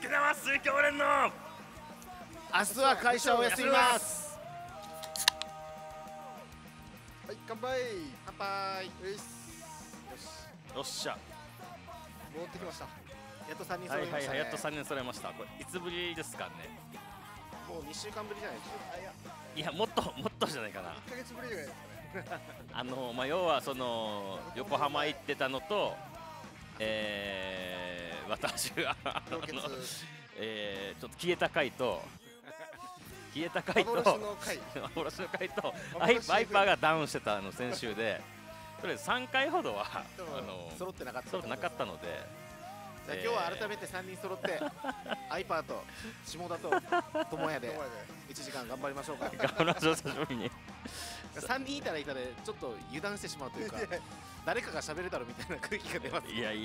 けてます水郷連の明日は会社を休みます。 はい、乾杯。 乾杯。 よし。 よっしゃ戻ってきました。 やっと3人はいはい揃いましたね。 はいやっと3人揃えました。これいつぶりですかね。 もう2週間ぶりじゃないですか。 いやもっとじゃないかな。 1ヶ月ぶりじゃないですかね。 まあ要はその横浜行ってたのと私が氷結ちょっと消えた回と幻の回。 幻の回と幻のワイパーがダウンしてた先週でとりあえず3回ほどは揃ってなかった。 揃ってなかったので、 じゃあ今日は改めて3人揃ってアイパーと下田と友也で1時間頑張りましょうか。 頑張りましょう久しぶりに。 3人いたらちょっと油断してしまうというか、誰かが喋るだろうみたいな空気が出ます。 いや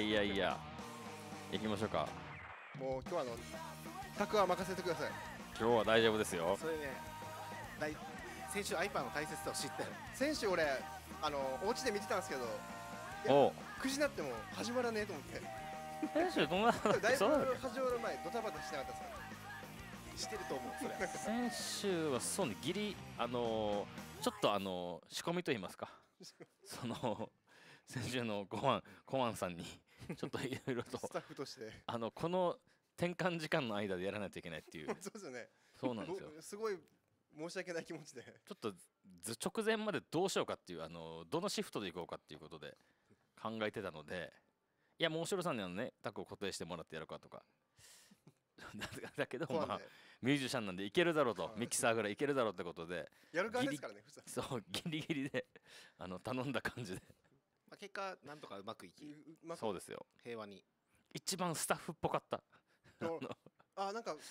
行きましょうか。 もう今日は卓は任せてください。 今日は大丈夫ですよ。 それね、先週アイパーの大切さを知ったよ。 先週俺お家で見てたんですけど、 お 9時になっても始まらねえと思って。 先週どんなだいぶそうだっけ始まる前ドタバタしてなかったですか。 してると思う。それ先週はそうねギリちょっと仕込みと言いますか先週のごわんさんにちょっといろいろとスタッフとしてこの転換時間の間でやらないといけないっていうそうですよね。 そうなんですよ。 すごい申し訳ない気持ちで。 ちょっと直前までどうしようかっていうどのシフトで行こうかっていうことで考えてたので、いやもう後ろさんにねタッグを固定してもらってやるかとかだけどまあミュージシャンなんでいけるだろうと、ミキサーぐらいいけるだろうってことでやる側ですからね。普通そうギリギリで頼んだ感じでまあ結果なんとかうまくいき、 そうですよ。 平和に。 一番スタッフっぽかったなんか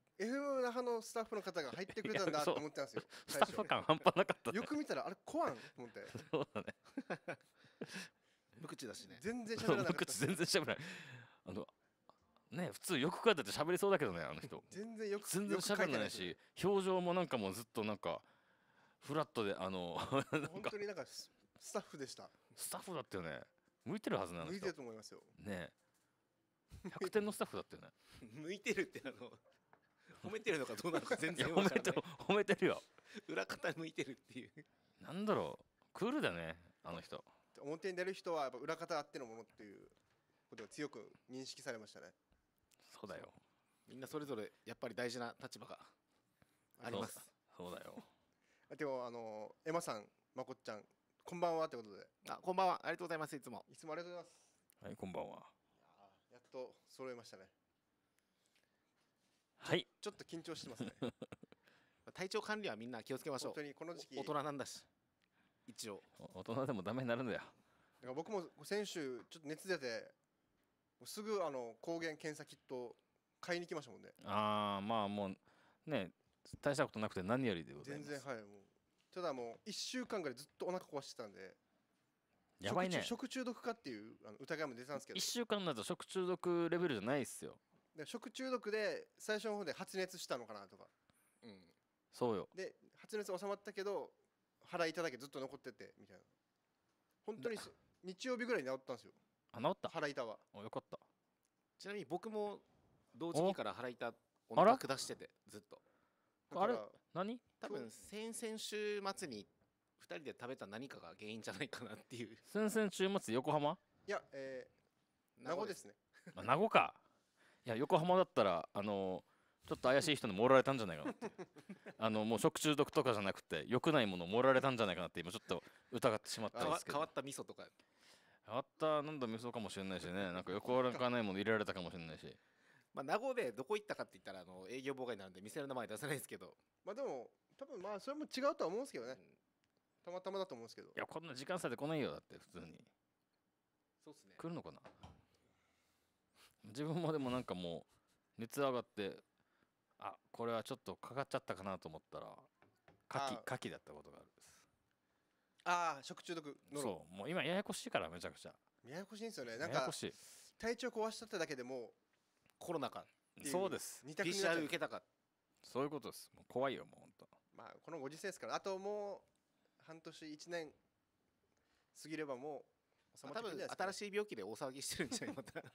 FM 那覇のスタッフの方が入ってくれたんだと思ってたんですよ。 スタッフ感半端なかったね。 よく見たらあれコアンと思って。 そうだね。 無口だしね。 全然喋らなかった。 全然喋らない。ね普通よく書いてて喋りそうだけどね人。 全然喋らないし、表情もなんかもうずっとなんかフラットで本当になんかスタッフでした。 スタッフだったよね。向いてるはずなの。 向いてると思いますよ。 ね。100点のスタッフだったよね。 向いてるって褒めてるのかどうなのか全然分からない。 褒めてるよ。 裏方向いてるっていう。 なんだろうクールだね人。 表に出る人はやっぱ裏方あってのものっていうことが強く認識されましたね。 そうだよ。 みんなそれぞれやっぱり大事な立場があります。 そうだよ。 でもエマさん、まこっちゃん、こんばんはってことで。 こんばんは。ありがとうございます。いつもありがとうございます。 はい、こんばんは。 やっと揃えましたね。 はい。 ちょっと緊張してますね。 体調管理はみんな気をつけましょう。 本当にこの時期大人なんだし。一応大人でもダメになるんだよ。 だから僕も先週ちょっと熱出てすぐ抗原検査キット買いに来ましたもんね。 まあもうね大したことなくて何よりでございます。 全然はい。もうただもう1週間ぐらいずっとお腹壊してたんでやばいね。 食中毒かっていう疑いも出たんですけど、 1週間だと食中毒レベルじゃないっすよ。 で食中毒で最初の方で発熱したのかなとか、 そうよ。 で発熱収まったけど腹痛だけずっと残っててみたいな。本当に日曜日ぐらいに治ったんですよ。 治った。 腹痛は。 よかった。 ちなみに僕も同時期から腹痛お腹下しててずっと。 あれ何？ 多分先々週末に2人で食べた何かが原因じゃないかなっていう。 先々週末横浜？ いや名護ですね。 名護か。いや横浜だったらちょっと怪しい人に盛られたんじゃないかなってもう食中毒とかじゃなくて良くないものを盛られたんじゃないかなって今ちょっと疑ってしまったんですけど。 変わった味噌とか変わったなんだ味噌かもしれないしね、なんかよくわからないもの入れられたかもしれないしまあ名護でどこ行ったかって言ったら営業妨害なんで店の名前出せないですけど、 まあでも多分まあそれも違うとは思うんですけどね、たまたまだと思うんですけど。 いやこんな時間差で来ないよだって普通に。 そうっすね。 来るのかな。自分もでもなんかもう熱上がってこれはちょっとかかっちゃったかなと思ったら牡蠣だったことがあるんです。 食中毒の。そうもう今ややこしいからめちゃくちゃややこしいんですよね。なんか体調壊したってだけでもコロナか。 そうです。 PCR 受けたか。 そういうことです。もう怖いよもうほんと。 まあこのご時世ですからあともう半年1年過ぎればもう多分新しい病気で大騒ぎしてるんじゃないまた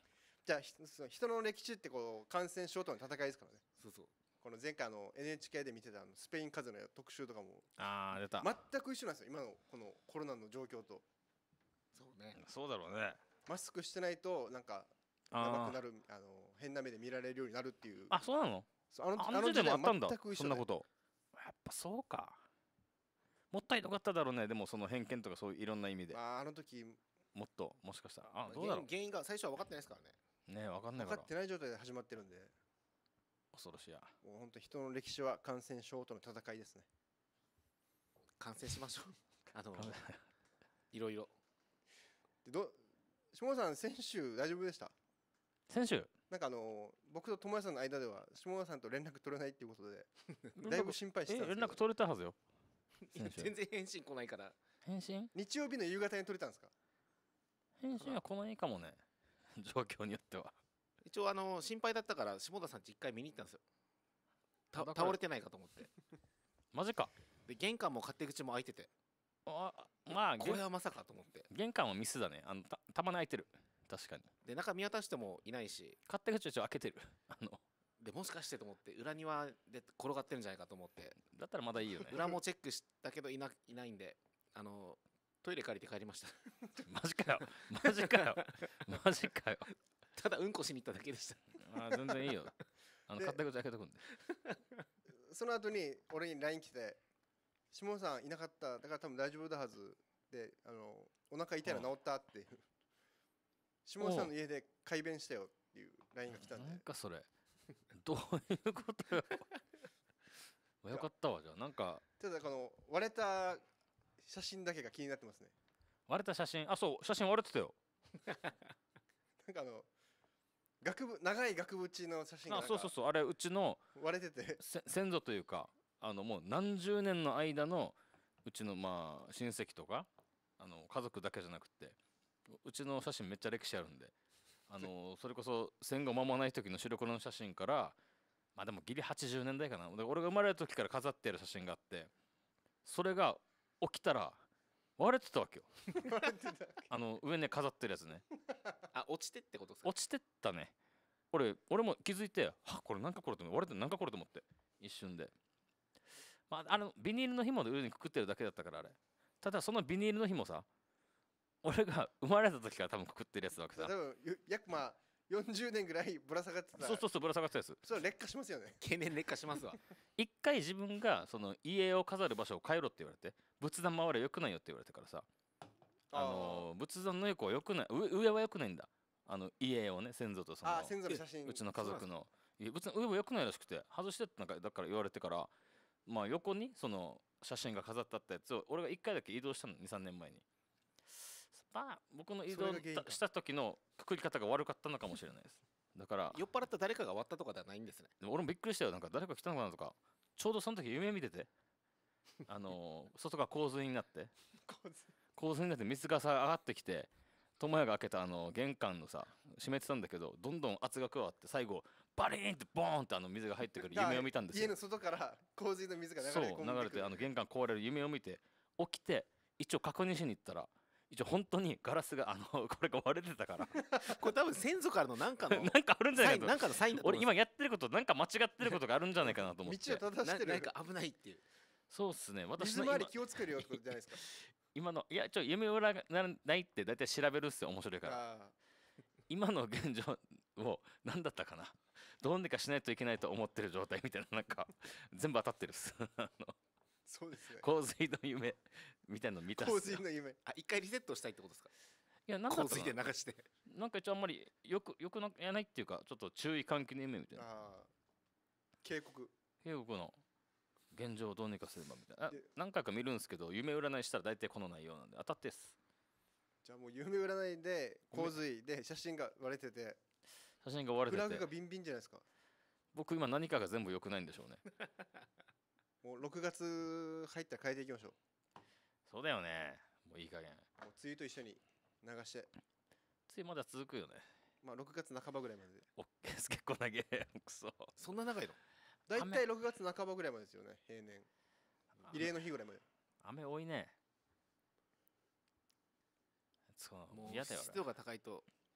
じゃあその人の歴史ってこう感染症との戦いですからね。 そうそう。 この前回NHK で見てたスペイン風邪の特集とかもああ出た、 全く一緒なんですよ、今のこのコロナの状況と。 そうね。 そうだろうね。 マスクしてないとなんかやばくなる、変な目で見られるようになるっていう。 あそうなの。 そうあの時代もあったんだ全く一緒でそんなこと。やっぱそうか。もったいなかっただろうね。でもその偏見とかそういういろんな意味であの時もっともしかしたらどうだろ原因が最初は分かってないですからね。 うね。分かんないから分かってない状態で始まってるんで、 恐ろしいや。 もう本当人の歴史は感染症との戦いですね。 感染しましょう。いろいろ。 で下野さん先週大丈夫でした？ 先週なんか僕と友也さんの間では下野さんと連絡取れないっていうことでだいぶ心配してたんですけど。 連絡取れたはずよ。先週全然返信来ないから。 返信日曜日の夕方に取れたんですか？ 返信は来ないかもね。状況によっては。 一応心配だったから下田さんち一回見に行ったんですよ。 だから倒れてないかと思って。 マジか。 で玄関も勝手口も開いてて、 まあこれはまさかと思って。 玄関はミスだね。たまに開いてる。確かに。 で中見渡してもいないし、 勝手口一応開けてる。 でもしかしてと思って裏庭で転がってるんじゃないかと思ってだったらまだいいよね。 裏もチェックしたけどいないんで、トイレ借りて帰りました。 マジかよ。マジかよ。マジかよ。 ただうんこしに行っただけでした。 全然いいよ。勝手口開けとくんで。 その後に俺に LINE 来て、下野さんいなかった、だから多分大丈夫だはずで、お腹痛いの治ったっていう、下野さんの家で改便したよっていう LINE が来たんで。 なんかそれどういうことよ。よかったわ。じゃあなんかただ割れた写真だけが気になってますね。 割れた写真。そう写真割れてたよ。 なんか長い額縁の写真がなんかそうあれうちの割れてて先祖というかもう何十年の間のうちのまあ親戚とか家族だけじゃなくてうちの写真めっちゃ歴史あるんでそれこそ戦後間もない時の白黒の写真からまあでもギリ80年代かな。で俺が生まれる時から飾ってある写真があって、それが起きたら割れてたわけよ。 割れてた上に飾ってるやつね。 落ちてってことですか？ 落ちてったね。俺も気づいて、これなんかこれと思って割れてなんかこれと思って一瞬で、まあビニールの紐で上にくくってるだけだったからあれ。ただそのビニールの紐さ、俺が生まれた時から多分くくってるやつだわけさ。 多分約まあ40年ぐらいぶら下がってた。 そうぶら下がってたやつ。 それ劣化しますよね。 経年劣化しますわ。 一回自分がその家を飾る場所を変えろって言われて、仏壇回れよくないよって言われてからさ、仏壇の横はよくない、上はよくないんだ。家をね、先祖と先祖の写真うちの家族の上はよくないらしくて外してってなんかだから言われてから、まあ横にその写真が飾ってあったやつを俺が1回だけ移動したの、2、3年前に。まあ僕の移動した時のくくり方が悪かったのかもしれないです。だから酔っ払った誰かが割ったとかではないんですね。 でも俺もびっくりしたよ。なんか誰か来たのかなとか、ちょうどその時夢見てて外が洪水になって水がさ上がってきて、友也が開けた玄関のさ閉めてたんだけど、どんどん圧が加わって最後バリーンってボーンって水が入ってくる夢を見たんですよ。 家の外から洪水の水が流れ込んでくる。 そう流れて玄関壊れる夢を見て起きて、一応確認しに行ったら一応本当にガラスがこれが割れてたからこれ多分先祖からのなんかのなんかあるんじゃないかと。 なんかのサインだと思う。 俺今やってることなんか間違ってることがあるんじゃないかなと思って。 道を正してる。 なんか危ないっていう。 そうっすね。私水回り気をつけるよってことじゃないですか。 今のいや夢占いって大体調べるっすよ、面白いから。今の現状を何だったかな、どうにかしないといけないと思ってる状態みたいな、なんか全部当たってるっすそうですね。 洪水の夢みたいなの見たっすよ。 洪水の夢。 一回リセットしたいってことですか？ いや、なんだった洪水で流して。 なんか一応あんまりよくないっていうか、ちょっと注意喚起の夢みたいな。 警告の現状をどうにかすればみたいな。何回か見るんですけど、夢占いしたら大体この内容なんで当たってっす。 じゃあもう夢占いで洪水で写真が割れてて、 写真が割れててフラグがビンビンじゃないですか。 僕今何かが全部良くないんでしょうね。 もう6月入ったら変えていきましょう。 そうだよね。もういい加減。 もう梅雨と一緒に流して。 梅雨まだ続くよね。 まあ6月半ばぐらいまでで。 結構長い。くそ。 そんな長いの？ だいたい6月半ばぐらいまでですよね、平年。慰霊の日ぐらいまで。 雨多いね。 もう湿度が高いと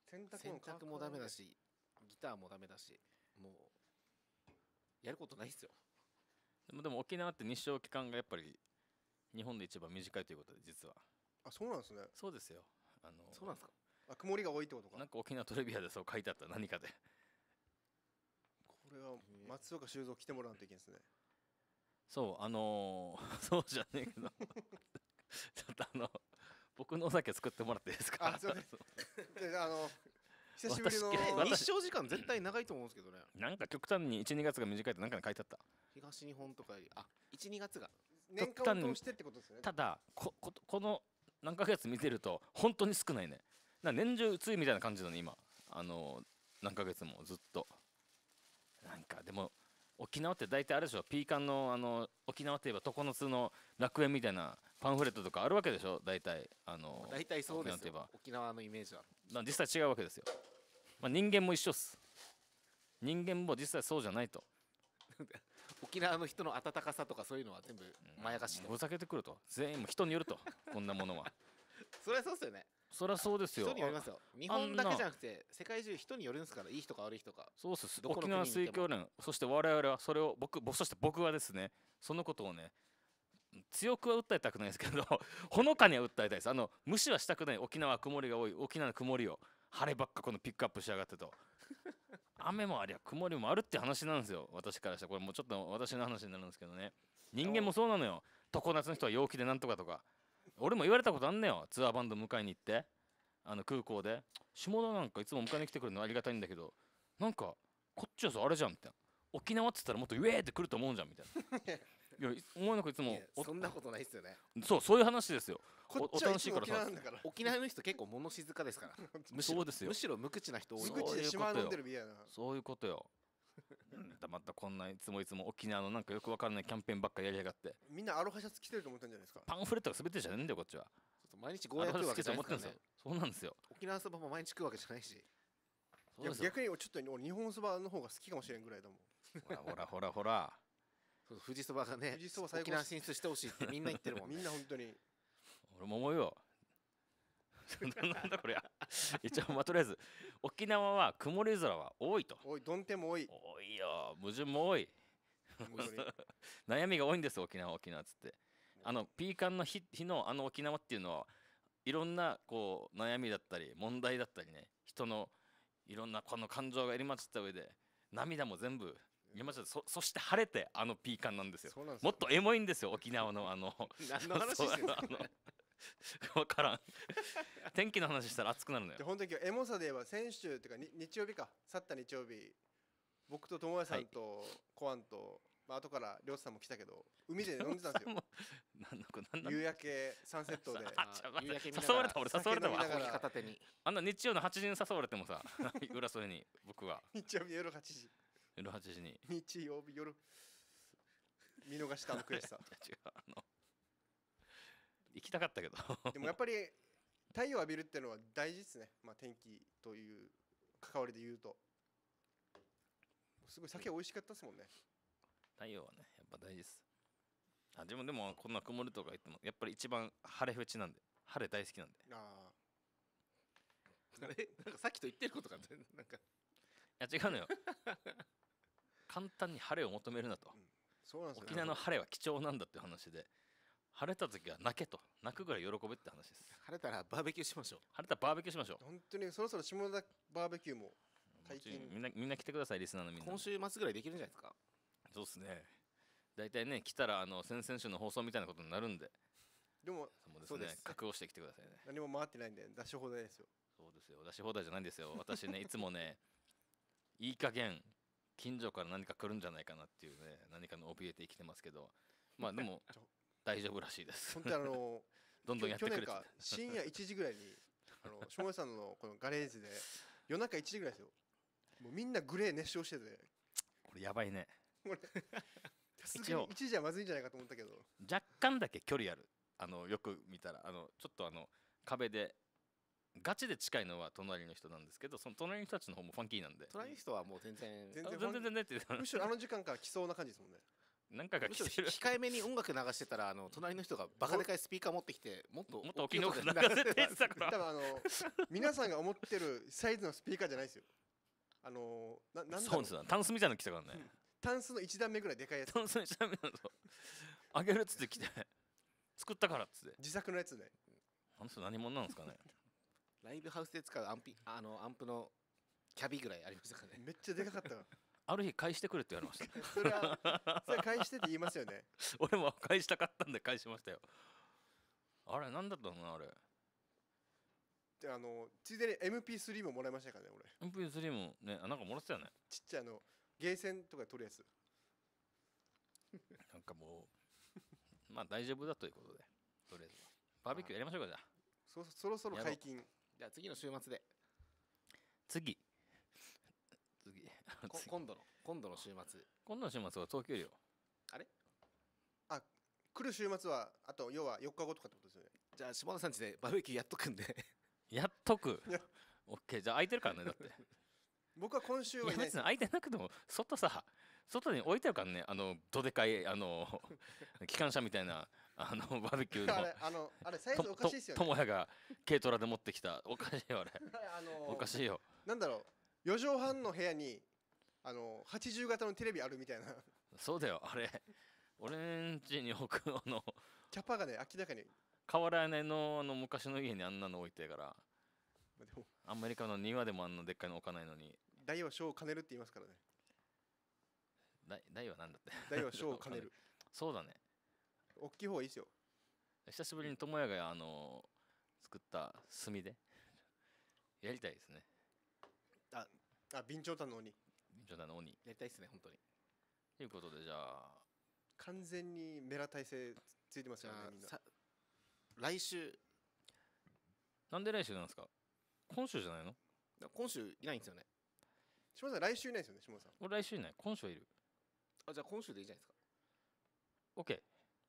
洗濯洗物乾か濯もダメだないしギターもダメだし、もうやることないっすよ。 でも沖縄って日照期間がやっぱり日本で一番短いということで、実はあ、そうなんですね。 そうですよ。 そうなんですか。 あ、曇りが多いってことか。 なんか沖縄トレビアでそう書いてあった何かで。 これは松岡修造来てもらわないといけないですね。 そうそうじゃねえけどちょっと僕のお酒作ってもらっていいですか。 あ、すいませんで久しぶりの私日照時間絶対長いと思うんですけどね。 なんか極端に1、2月が短いってなんかに書いてあった。 東日本とかより1、2月が年間を通してってことですよね。 ただこの何ヶ月見てると本当に少ないね。年中梅雨みたいな感じだね今。何ヶ月もずっと。なんかでも沖縄って大体あれでしょ、ピーカンの沖縄といえば常夏の楽園みたいなパンフレットとかあるわけでしょ大体。 大体そうですよ沖縄といえば。 沖縄のイメージは。 実際違うわけですよ。人間も一緒っす。人間も実際そうじゃないと。 沖縄の人の温かさとかそういうのは全部まやかしで、 ふざけてくると。全員も人によるとこんなものは。 それはそうですよね。 そりゃそうですよ。 人によりますよ。日本だけじゃなくて世界中人によるんですから、いい人か悪い人か。 そうっす。 どこの沖縄国にいても水教連、そして我々はそれをそして僕はですね、そのことをね、強くは訴えたくないですけどほのかには訴えたいです。無視はしたくない。沖縄は曇りが多い、沖縄の曇りを晴ればっかこのピックアップしやがってと。雨もありゃ曇りもあるって話なんですよ、私からしたら。これもうちょっと私の話になるんですけどね、人間もそうなのよ。常夏の人は陽気でなんとかとか、俺も言われたことあんねよ。ツアーバンド迎えに行って空港で、下田なんかいつも迎えに来てくれるのありがたいんだけど、なんかこっちはさあれじゃんみたいな、沖縄っつったらもっとウェーって来ると思うんじゃんみたいな。いやお前なんかいつもいやそんなことないですよね。 そういう話ですよ。 こっちはお楽しいからさ沖縄なんだから。 沖縄の人結構物静かですから。むしろそうですよむしろ無口な人多い。 無口で島飲んでるビアな。 そういうことよ。またこんないつも沖縄のなんかよくわからないキャンペーンばっかやりやがって。 みんなアロハシャツ着てると思ったんじゃないですか。 パンフレットが全てじゃねえんだよこっちは。 毎日ゴーヤ食うわけじゃないですからね。 そうなんですよ。 沖縄そばも毎日食うわけじゃないし。 いや逆にちょっと俺日本そばの方が好きかもしれんぐらいだもん。 ほらそう富士そばがね、 富士そば最高沖縄進出してほしいってみんな言ってるもんね。 みんな本当に。 俺も思うよ。なんだこれ。一応とりあえず沖縄は曇り空は多いと。 多い、どん天も多い。 多いよ。矛盾も多い。 本当に悩みが多いんです沖縄っつって。ピーカンの日の沖縄っていうのはいろんなこう悩みだったり問題だったりね、人のいろんなこの感情が入り混じった上で涙も全部入り混じって、そして晴れてピーカンなんですよ。 そうなんですよ。 もっとエモいんですよ沖縄の何の話してるんですか。 分からん。天気の話したら熱くなるのよで。本当に今日エモさで言えば先週っていうか日曜日か、去った日曜日、僕と友也さんとコアンと、後から漁師さんも来たけど海で飲んでたんですよ。夕焼けサンセットで。 夕焼け見な誘われがらた俺誘われたわ。 酒飲みながら片手に。 日曜の8時に誘われてもさ浦添に僕は日曜日夜8時。 夜8時に。 日曜日夜見逃した悔しさ。 違う行きたかったけどでもやっぱり太陽浴びるっていうのは大事ですね。天気という関わりで言うと。すごい酒美味しかったですもんね。 太陽はねやっぱ大事です。でもこんな曇りとか言ってもやっぱり一番晴れフェチなんで、晴れ大好きなんで。 あれなんかさっきと言ってることがなんか。 いや違うのよ。簡単に晴れを求めるなと。 そうなんですよ。 沖縄の晴れは貴重なんだっていう話で、晴れた時は泣けと、泣くぐらい喜べって話です。 晴れたらバーベキューしましょう。 晴れたらバーベキューしましょう。 本当にそろそろ下田バーベキューも解禁。 みんな来てくださいリスナーのみんな。 今週末ぐらいできるんじゃないですか。 そうですね。大体ね来たら先々週の放送みたいなことになるんで。 でもそうですね。覚悟してきてくださいね。 何も回ってないんで出し放題ですよ。 そうですよ。出し放題じゃないんですよ。私ねいつもねいい加減近所から何か来るんじゃないかなっていうね、何かの怯えて生きてますけど、でも大丈夫らしいです。 本当にどんどんやってくれて。 去年か深夜1時ぐらいに下村さんのこのガレージで夜中1時ぐらいですよ。もうみんなグレー熱唱してて、 これやばいね。 一応1時はまずいんじゃないかと思ったけど、 若干だけ距離ある。よく見たらちょっと壁でガチで近いのは隣の人なんですけど、その隣の人たちの方もファンキーなんで。 隣の人はもう全然全然ってむしろあの時間から来そうな感じですもんね。 何回かむしろ来てる。 控えめに音楽流してたら隣の人がバカでかいスピーカー持ってきてもっともっと大きいのが流音でせてたか多ら。 分皆さんが思ってるサイズのスピーカーじゃないですよ。なんだろうそうですよ。タンスみたいなの来たからね。 タンスの1段目ぐらいでかいやつ、 タンスにちなみにあげるっつって来て、作ったからっつって。 自作のやつね。 あの人何者なんですかね。 ライブハウスで使うアンプのキャビぐらいありましたからね。 めっちゃでかかったから。 ある日返してくれって言われました。 それは返してって言いますよね。 俺も返したかったんで返しましたよ。あれなんだったのなあれ。 でついでに MP3 ももらいましたからね、俺。 MP3 もね、なんかもらってたよね。 ちっちゃいゲーセンとかで撮るやつ。 なんかもうまあ大丈夫だということで、とりあえずはバーベキューやりましょうか。じゃあそろそろ解禁。 じゃあ次の週末で次今度の週末。 今度の週末は東京よ。 来る週末はあと要は4日後とかってことですよね。 じゃあ下田さん家でバーベキューやっとくんでやっとくいや。 オッケー、じゃあ空いてるからね。だって僕は今週いやはいないですよ。 別に空いてなくても外に置いてるからね。どでかい機関車みたいなバーベキューのあれサイズおかしいですよね。 友也が軽トラで持ってきた。おかしいよあれ。おかい。 しいよ。 なんだろう、4畳半の部屋に80型のテレビあるみたいな。 そうだよあれ。俺ん家に置くキャパがね明らかに。 瓦屋根の昔の家にあんなの置いてるから。 でもアメリカの庭でもあんなでっかいの置かないのに。 大は小を兼ねるって言いますからね。 大はなんだって。 大は小を兼ねる。 そうだね。 大きい方がいいですよ。 久しぶりに友也が作った炭でやりたいですね。 備長炭の鬼。 冗談の鬼。 やりたいですね本当に。 ということでじゃあ完全にメラ体制ついてますじゃよね、みんな。 あ来週なんで来週なんですか。今週じゃないの。 今週いないんですよね。 下田さん来週いないですよね、下田さん。 俺来週いない。今週はいる。 じゃあ今週でいいじゃないですか。 OK。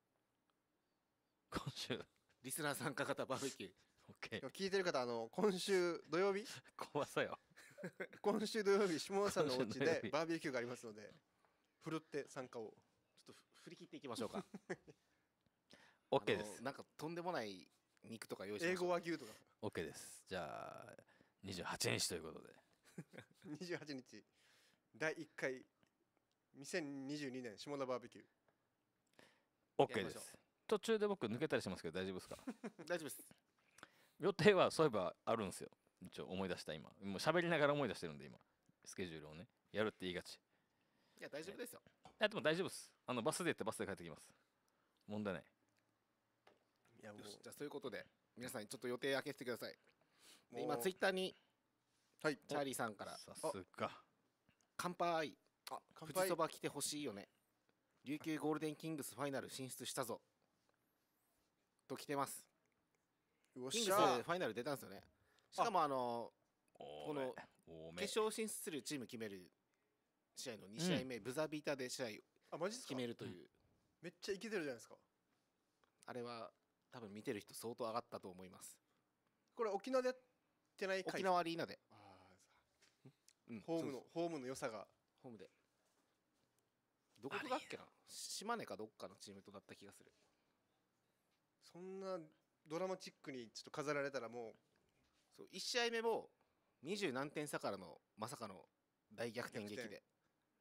今週リスナー参加型バーベキュー。 OK。 聞いてる方、今週土曜日怖さよ。 今週土曜日、下田さんのお家今週土曜日でバーベキューがありますので、ふるって参加を。 ちょっと振り切っていきましょうか。 OK です。 なんかとんでもない肉とか用意しましょう。 英語和牛とか。 OK です。じゃあ28日ということで。 28日、第1回、2022年下田バーベキュー。 OK やりましょうです。途中で僕抜けたりしますけど大丈夫ですか。 大丈夫です。 予定はそういえばあるんですよ。一応思い出した今。もう喋りながら思い出してるんで今。スケジュールをね。やるって言いがち。 いや大丈夫ですよ。 でも大丈夫です。バスで行ってバスで帰ってきます。問題ない。 いやもうよしじゃあそういうことで皆さんちょっと予定開けてください。でもう今ツイッターにはい、 チャーリーさんからさすが。 乾杯、 乾杯富士そば来てほしいよね、琉球ゴールデンキングスファイナル進出したぞと来てます。 よっキングスしゃファイナル出たんですよね。しかもこの多め決勝進出するチーム決める試合の2試合目、ブザービーターで試合あ、マジっすか。 決めるという、 めっちゃイケてるじゃないですか。 あれは多分見てる人相当上がったと思います。 これ沖縄でやってない回。 沖縄アリーナで、 ホームそうの良さが。 ホームでどこだっけな、島根かどっかのチームとなった気がする。 そんなドラマチックにちょっと飾られたらもそう1試合目も20何点差からのまさかの大逆転劇逆で、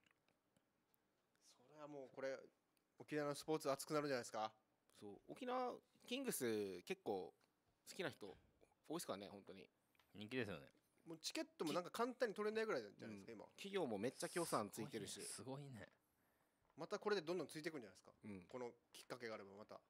それはもうこれ沖縄のスポーツ熱くなるんじゃないですか。 そう沖縄キングス結構好きな人多いですからね本当に。 人気ですよね。 もうチケットもなんか簡単に取れないぐらいじゃないですか、今。 企業もめっちゃ協賛ついてるし、 すごいね。 またこれでどんどんついていくんじゃないですか。 うん、 このきっかけがあればまた。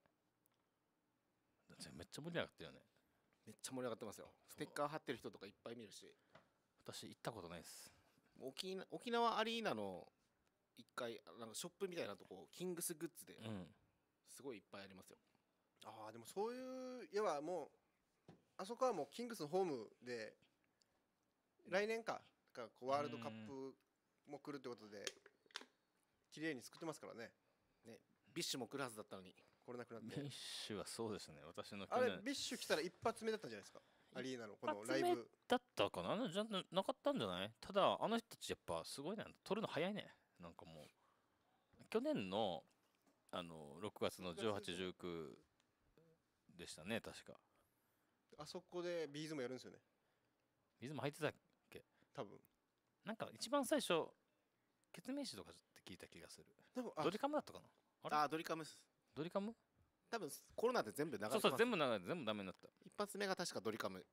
めっちゃ盛り上がってるよね。 めっちゃ盛り上がってますよ。ステッカー貼ってる人とかいっぱい見るし、 私行ったことないです。 沖縄アリーナの1階なんかショップみたいなとこキングスグッズでうん。 すごいいっぱいありますよ。 ああ、でもそういう、いわもうあそこはもうキングスのホームで来年かこうワールドカップも来るってことで綺麗に作ってますからね。 ビッシュも来るはずだったのに。 これなくなって。 ビッシュはそうですね。私の去あれ年ビッシュ来たら一発目だったんじゃないですか、アリーナのこの一発目ライブ。 だったかな。じゃなかったんじゃない。ただあの人たちやっぱすごいね。撮るの早いね。なんかもう去年の 6月の18、19でしたね、確か。 あそこでビーズもやるんですよね、 水も入ってた。 多分。 なんか一番最初、ケツメイシとかって聞いた気がする。 でもドリカムだったかな。あれドリカムス。 ドリカム。 多分コロナで全部流れてます。 そうそう、全部長い、全部ダメになった。 一発目が確かドリカム。 やっ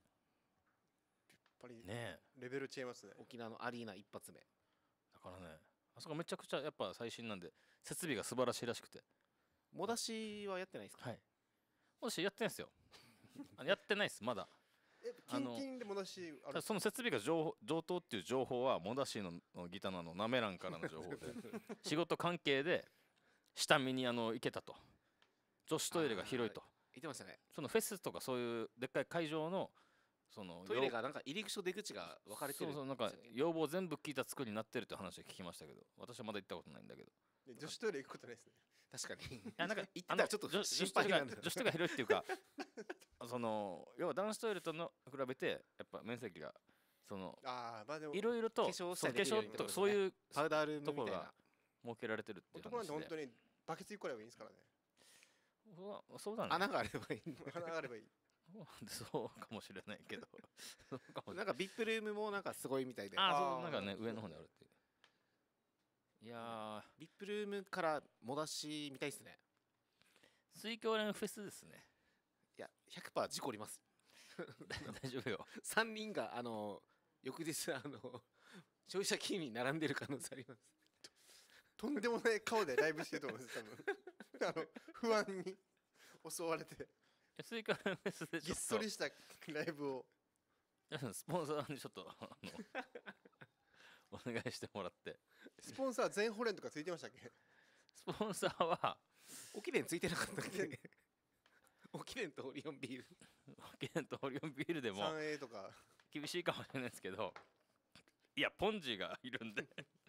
ぱりねえ。 レベル違いますね。 沖縄のアリーナ一発目。 だからね、あそこめちゃくちゃやっぱ最新なんで、設備が素晴らしいらしくて。 もだしはやってないですか？ はい。もしやってないですよ。やってないです、まだ。 キンキンでもだしある。 ただその設備が上等っていう情報はモダシーのギターのなめらんからの情報で仕事関係で下見に行けたと。女子トイレが広いと。 言ってましたね。 そのフェスとかそういうでっかい会場のそのトイレがなんか入り口と出口が分かれてる。 そうそう、なんか要望全部聞いた作りになってるって話は聞きましたけど、私はまだ行ったことないんだけど。 女子トイレ行くことないですね。 確かに。 いやなんか行ってたらちょっと心配なんだ。 女子トイレが広いっていうかその要は男子トイレとの比べてやっぱ面積がそのああ、まあでもいろいろと化粧したりそう化粧とかそういうパウダールームところがみたいな。 設けられてるっていう男なんて話で。 本当にバケツ1個あればいいんですからね。 そうだね。 穴があればいい。 花があればいい。 そうかもしれないけどそうかもしれない。 なんかビップルームもなんかすごいみたいで。 そうなんかね上の方にあるっていう。いやビップルームからもだしみたいですね。 水教連フェスですね。 いや 100% 事故ります。 大丈夫よ。 3人が翌日消費者金に並んでる可能性あります。 とんでもない顔でライブしてると思うんです多分不安に襲われて水教連フェスでちぎょっとっそりしたライブを。 スポンサーにちょっとお願いしてもらって。 スポンサー全ホレンとかついてましたっけ？ スポンサーは沖伝ついてなかったっけ？沖伝とオリオンビール。 沖縄とオリオンビールでも 3A とか。 厳しいかもしれないですけど、いやポンジがいるんで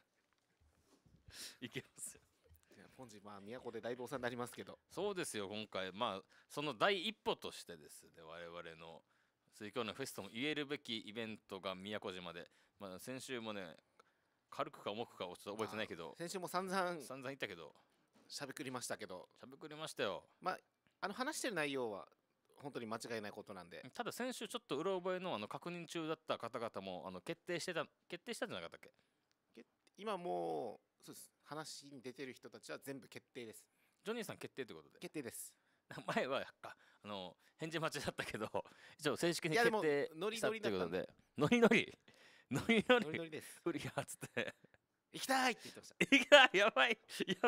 いけますよ。 いやポンジ都でだいぶお世話になりますけど。 そうですよ。今回その第一歩としてですね、我々の水教のフェスとも言えるべきイベントが宮古島で、先週もね軽くか重くかをちょっと覚えてないけど、 先週も散々 散々言ったけどしゃべくりましたけど、 しゃべくりましたよ。 話してる内容は本当に間違いないことなんで。 ただ先週ちょっとうろ覚えの確認中だった方々も決定したんじゃなかったっけ？ 今もうそうです。話に出てる人たちは全部決定です。 ジョニーさん決定ということで。 決定です。 前は返事待ちだったけど一応正式に決定したっていうことで、ノリノリですフリアっつって行きたいって言ってました。 行きたい、やばい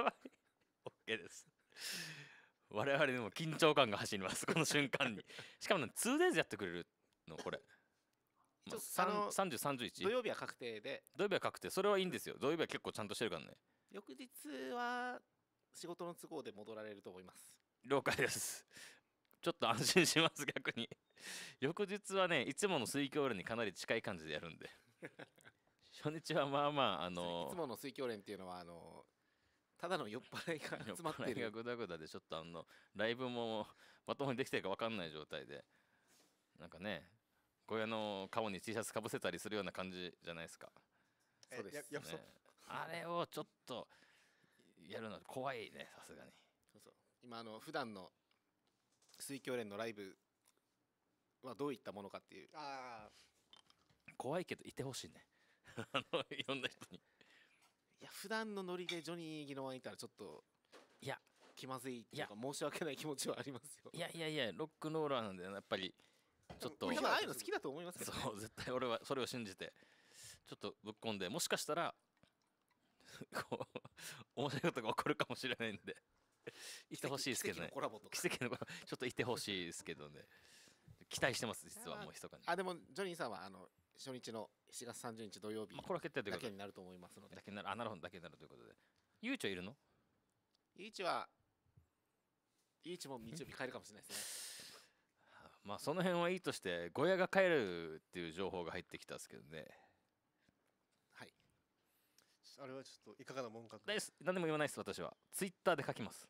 OK です。我々にも緊張感が走りますこの瞬間に。しかもね 2days やってくれるのこれ、30、31 土曜日は確定で、 土曜日は確定。それはいいんですよ。土曜日は結構ちゃんとしてるからね。 翌日は仕事の都合で戻られると思います。 了解です。ちょっと安心します逆に。翌日はねいつもの水教連にかなり近い感じでやるんで初日はいつもの水教連っていうのはただの酔っ払いが集まってる。 酔っ払いがグダグダでちょっとライブもまともにできてるか分かんない状態で、なんかね小屋の顔に T シャツかぶせたりするような感じじゃないですか。 そうですやね、あれをちょっとやるの怖いね、さすがに。 そう今普段の水教連のライブはどういったものかっていう。 怖いけどいてほしいねいろんな人に。 いや普段のノリでジョニー・ギノワンいたらちょっといや気まずいっていうか申し訳ない気持ちはありますよ。 いやロックンローラーなんでやっぱりちょっと多分ああいうの好きだと思いますけど、ね、 そう絶対俺はそれを信じてちょっとぶっ込んで、もしかしたらこう面白いことが起こるかもしれないんでいてほしいですけどね。 奇跡のコラボとか奇跡のコラボちょっといてほしいですけどね。期待してます実はもう密かに。 でもジョニーさんは初日の7月30日土曜日これは決定ということでだけになると思いますので。 だけになる。なるほど、だけになるということで。ゆうちょいるの？ ゆうちも日曜日帰るかもしれないですね。 その辺はいいとしてゴヤが帰るっていう情報が入ってきたんですけどね。 はい。 あれはちょっといかがなもんかと。 何でも言わないです。私はツイッターで書きます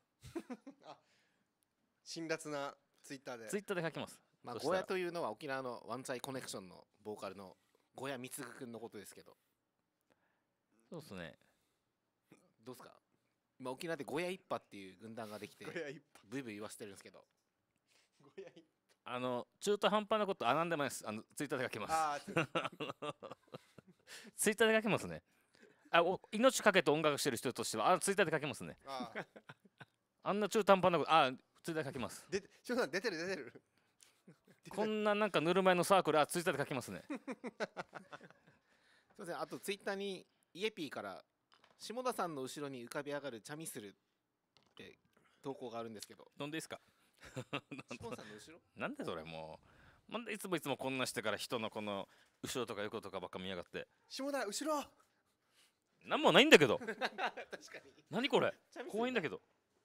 辛辣なツイッターで。 ツイッターで書きます。 ゴヤというのは沖縄のワンツァイコネクションのボーカルのゴヤ貢くんのことですけど。 そうですね。 どうですか？ 今沖縄でゴヤ一派っていう軍団ができてこれは一ブイブイ言わせてるんですけど、 歩ごや一中途半端なことなんでもないです。ツイッターで書きます。 ああツイッターで書きますね。命かけて音楽してる人としてはツイッターで書きますね。 あああんな中途半端なことツイッターで書きます。 で翔さん出てる出てるこんななんかぬるま湯のサークルツイッターで書きますね。 すいません、あとツイッターにイエピーから下田さんの後ろに浮かび上がるチャミスルって投稿があるんですけど、 飲んでいいですか？ 下田さんの後ろなんでそれもう。なんでいつもこんなしてから人のこの後ろとか横とかばっか見やがって。 下田後ろなんもないんだけど。 確かに何これ？ チャミスル怖いんだけど。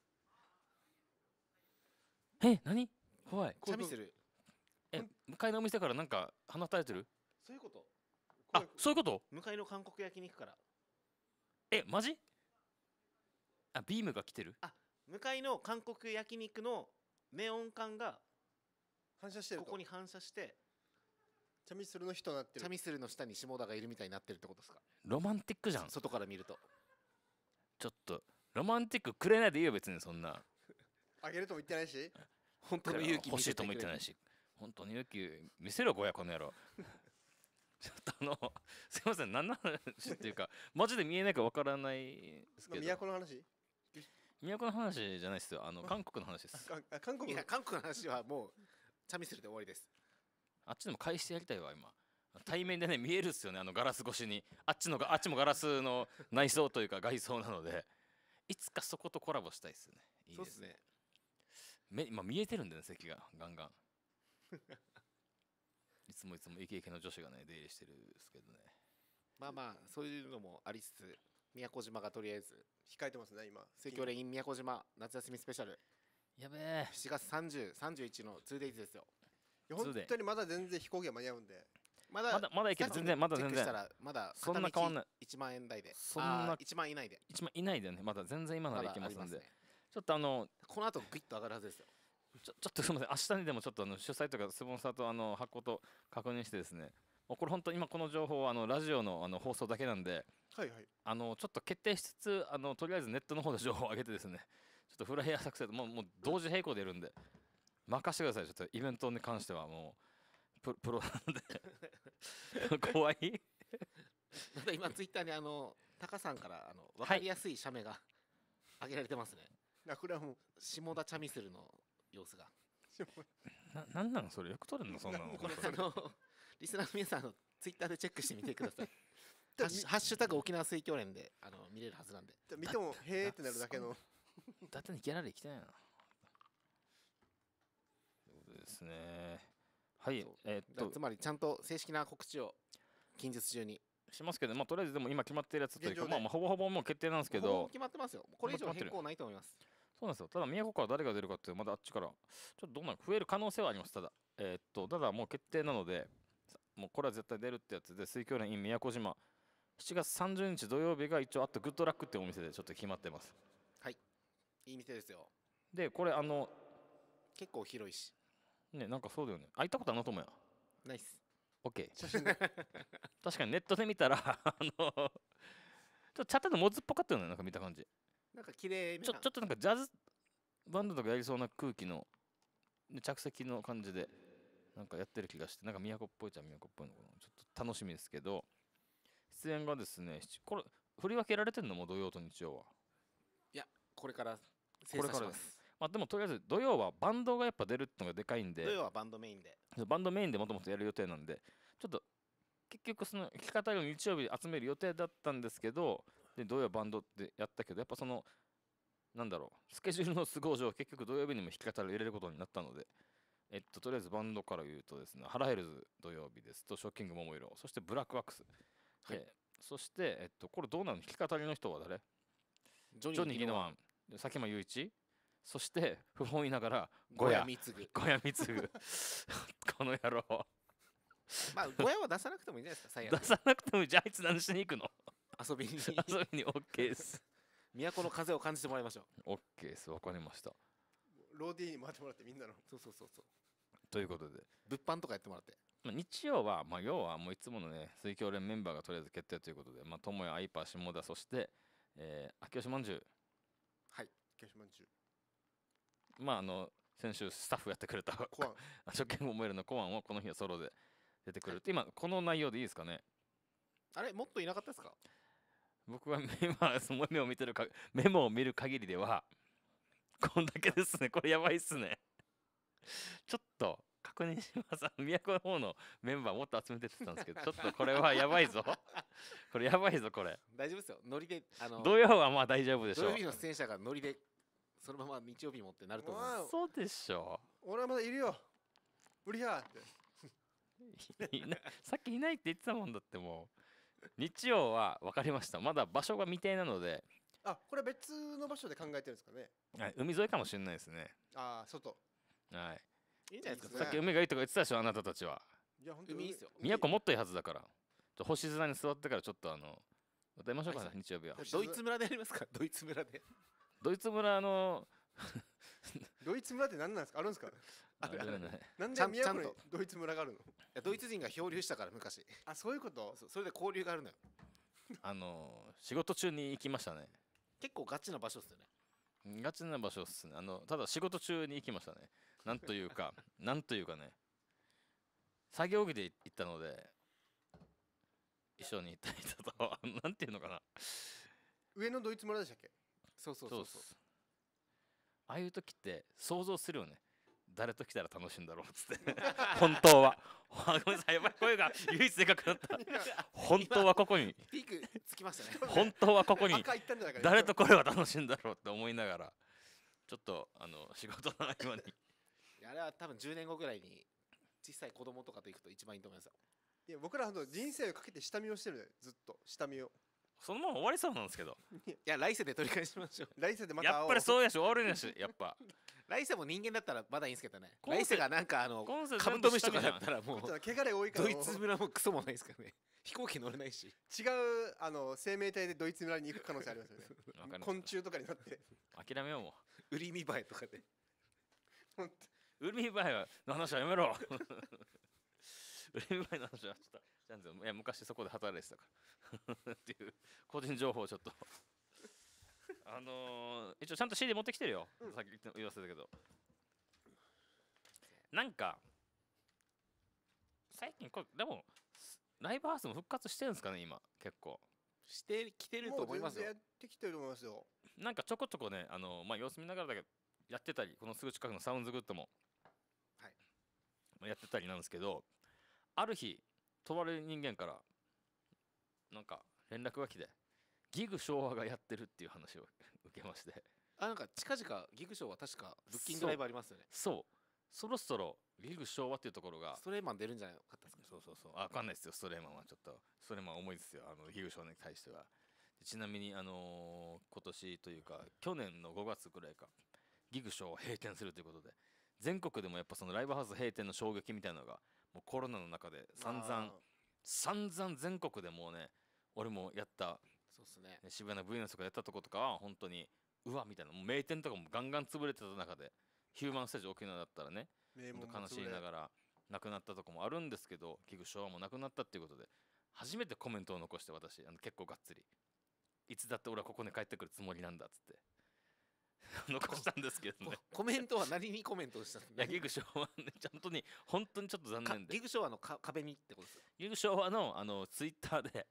何？怖い。 チャミスル向かいのお店からなんか放たれてる？ そういうこと、 そういうこと？ 向かいの韓国焼肉からマジ？ビームが来てる？ 向かいの韓国焼肉のネオン管が反射してることこに反射してチャミスルの人になってるチャミスルの下に下田がいるみたいになってるってことですか？ ロマンティックじゃん。 外から見るとちょっとロマンティックくれないでいいよ別に。そんなあげるとも言ってないし本当の勇気欲しいとも言ってないし、本当に勇気見せろゴヤこの野郎。ちょっとすいません、何の話っていうかマジで見えないかわからないですけど。 都の話都の話じゃないですよ。韓国の話です。 韓国のいや韓国の話はもうチャミスルで終わりです。 あっちでも返してやりたいわ今。対面でね見えるっすよね、ガラス越しに。あっちもガラスの内装というか外装なので、いつかそことコラボしたいっすよね。いいですね。 そうですね。 今見えてるんだよね、席がガンガン。いつもイケイケの女子がね出入りしてるんですけどね。 まあまあそういうのもありつつ、宮古島がとりあえず控えてますね今水郷連 in 宮古島夏休みスペシャルやべえ。 7月30、31の 2days ですよ。 いや本当にまだ全然飛行機が間に合うんでまだいける。全然まだ全然まだそんな変わんない。 1万円台で、 そんな 1万以内で 1万以内でね、まだ全然今ならいけますんで、 まだありますね。 ちょっとこの後グイッと上がるはずですよ。 ちょっとすみません、明日にでもちょっと主催とかスポンサーと発行と確認してですね、もうこれ本当今この情報はラジオの放送だけなんで、 はいはいちょっと決定しつつとりあえずネットの方で情報を上げてですね、ちょっとフライヤー作成もう同時並行でやるんで任してください。ちょっとイベントに関してはもうプロなんで怖い。 また今ツイッターにタカさんから分かりやすい写メが上げられてますね。 これはもう下田チャミスルの様子が。 なんなのそれ、よく撮れんのそんなの。 これリスナーの皆さんツイッターでチェックしてみてください。ハッシュタグ沖縄水郷連で見れるはずなんで。 見てもへーってなるだけのだってにギャラリー来てないな。そうですね。はい。 つまりちゃんと正式な告知を近日中にしますけど、とりあえずでも今決まってるやつというか、 現状でほぼほぼもう決定なんですけほぼほぼど、 決まってますよ。これ以上変更ないと思います。 そうなんですよ。ただ宮古から誰が出るかってまだあっちからちょっとどうなる増える可能性はあります。ただただもう決定なので、もうこれは絶対出るってやつで、水郷連 in 宮古島7月30日土曜日が一応あとグッドラックってお店でちょっと決まってます。 はい、いい店ですよ。 でこれ結構広いしね、なんかそうだよね。行ったことあるのともや。 ナイス。 OK。 写真で確かにネットで見たらちょっとチャットのモズっぽかったよね、なんか見た感じ。 なんか綺麗ちょっとなんかジャズバンドとかやりそうな空気の着席の感じでなんかやってる気がして、なんか都っぽいっぽいのかな。ちょっと楽しみですけど、出演がですね、これ振り分けられてるのも土曜と日曜は。 いやこれから精査します。 でもとりあえず土曜はバンドがやっぱ出るってのがでかいんで、 土曜はバンドメインでバンドメインでもともとやる予定なんで、ちょっと結局その弾き語りを日曜日集める予定だったんですけど、で土曜はバンドでやったけど、やっぱそのなんだろう、スケジュールの都合上結局土曜日にも弾き語りを入れることになったので、とりあえずバンドから言うとですね、ハラヘルズ土曜日ですと、ショッキング桃色、そしてブラックワックス、 はい、 そして、これどうなの、弾き語りの人は誰？ ジョニー・ギノワン、佐喜眞雄一、そして不本意ながら小屋貢小屋貢この野郎まあ小屋は出さなくてもいいんじゃないですか。最悪出さなくても、じゃああいつ何しに行くの遊びに遊びに OK です都の風を感じてもらいましょう。 OK です、わかりました。 ローディーに回ってもらってみんなのそうということで、 物販とかやってもらって、 日曜は、要はもういつものね、水郷連メンバーがとりあえず決定ということで、友也、アイパー、下田、そして、秋吉まんじゅう冷やしまんじゅう。 まあ先週スタッフやってくれたコアン。 初見思えるのコアンをこの日はソロで出てくるって今この内容でいいですかね。 あれもっといなかったですか？ 僕は今そのメモを見てるかメモを見る限りではこんだけですね。これやばいっすね。ちょっと確認します。都の方のメンバーもっと集めてって言ってたんですけど、ちょっとこれはやばいぞ。これやばいぞこれ。 大丈夫ですよ。ノリで土曜はまあ大丈夫でしょう土曜日。の出演者がノリでそのまま日曜日もってなると思います。 そうでしょ俺はまだいるよ。無理やって。 さっきいないって言ってたもんだってもう。日曜は分かりました。まだ場所が未定なので、 あ、これ別の場所で考えてるんですかね。 はい、海沿いかもしれないですね。 ああ、外。 はい。 いいんじゃないですか。 ねさっき海がいいとか言ってたでしょ、あなたたちは。 いや、本当海いいっすよ。 都もっといいはずだから。星空に座ってからちょっと歌いましょうかね、 はい日曜日は。 ドイツ村でやりますか？ドイツ村で。 ドイツ村ドイツ村って何なんですか？あるんですか？ あるあるねなんちゃで都にんちゃんとドイツ村があるの？ いやドイツ人が漂流したから昔。 あ、そういうこと？ それで交流があるのよ。 仕事中に行きましたね。 結構ガチな場所っすよね。 ガチな場所っすね。ただ仕事中に行きましたね。なんというか、なんというかね、作業着で行ったので、一緒に行った人と、なんていうのかな。 上のドイツ村でしたっけ？ そうそうそそううそう。 っす。ああいう時って想像するよね。誰と来たら楽しいんだろうっつって。本当は。ごめんなさい、やばい、声が唯一でかくなった。本当はここに、 ピークつきましたね。 本当はここに赤いったんじゃないかな。 誰とこれは楽しいんだろうって思いながら、ちょっと仕事の合間に。 あれは多分10年後ぐらいに小さい子供とかと行くと一番いいと思いますよ。 いや、僕ら本当人生をかけて下見をしてるね。ずっと下見を。 そのまま終わりそうなんですけど、 いや来世で取り返しましょう。 来世でまた会おう。 やっぱりそうやし終わるんやし、やっぱ。 来世も人間だったらまだいいんですけどね。 今世来世がなんか今世カブトムシとかだったらもうちょっと汚れ多いからドイツ村もクソもないですからね。飛行機乗れないし。 違う生命体でドイツ村に行く可能性ありますよね。 わかりま昆虫とかになって。 す。諦めようも売り見栄えとかで。 ほんとう。海バイの話はやめろ。海バイの話はちょっと、ちゃんといや昔そこで働いてたからっていう個人情報をちょっと。一応ちゃんと CD 持ってきてるよ。さっき言わせたけど。なんか、最近これ、でも、ライブハウスも復活してるんですかね、今、結構。 してきてるともう思いますよ全然や。ってきてると思いますよ。 なんかちょこちょこね、まあ、様子見ながらだけど、やってたり、このすぐ近くのサウンズグッドも、 はいやってたりなんですけど、ある日、とある人間から、なんか連絡が来て、ギグ昭和がやってるっていう話を受けまして、 あ、なんか近々ギグショーは確かブッキングライブありますよね。 そう、そろそろギグ昭和っていうところがス、トレイマン出るんじゃないかったですか。 そうそうそう、わかんないですよ、ストレーマンはちょっと、ストレーマン重いですよ、ギグ昭和に対しては。ちなみに、今年というか、去年の5月ぐらいか、ギグショーを閉店するということで、全国でもやっぱそのライブハウス閉店の衝撃みたいなのが、もうコロナの中で散々全国でもうね、俺もやったそうっすね。 渋谷の V のとかやったとことかは、本当に、うわみたいな、もう名店とかもガンガン潰れてた中で、ヒューマンステージ沖縄だったらね、 名門本当悲しいながら、亡くなったとこもあるんですけど、ギグショーはもう亡くなったっていうことで、初めてコメントを残して私、結構がっつり。いつだって俺はここに帰ってくるつもりなんだっつって残したんですけどね。 コメントは何にコメントをしたんいやギグショーはね、ちゃんとに本当にちょっと残念で、 ギグショーの壁にってことですよ。 ギグショーはツイッターで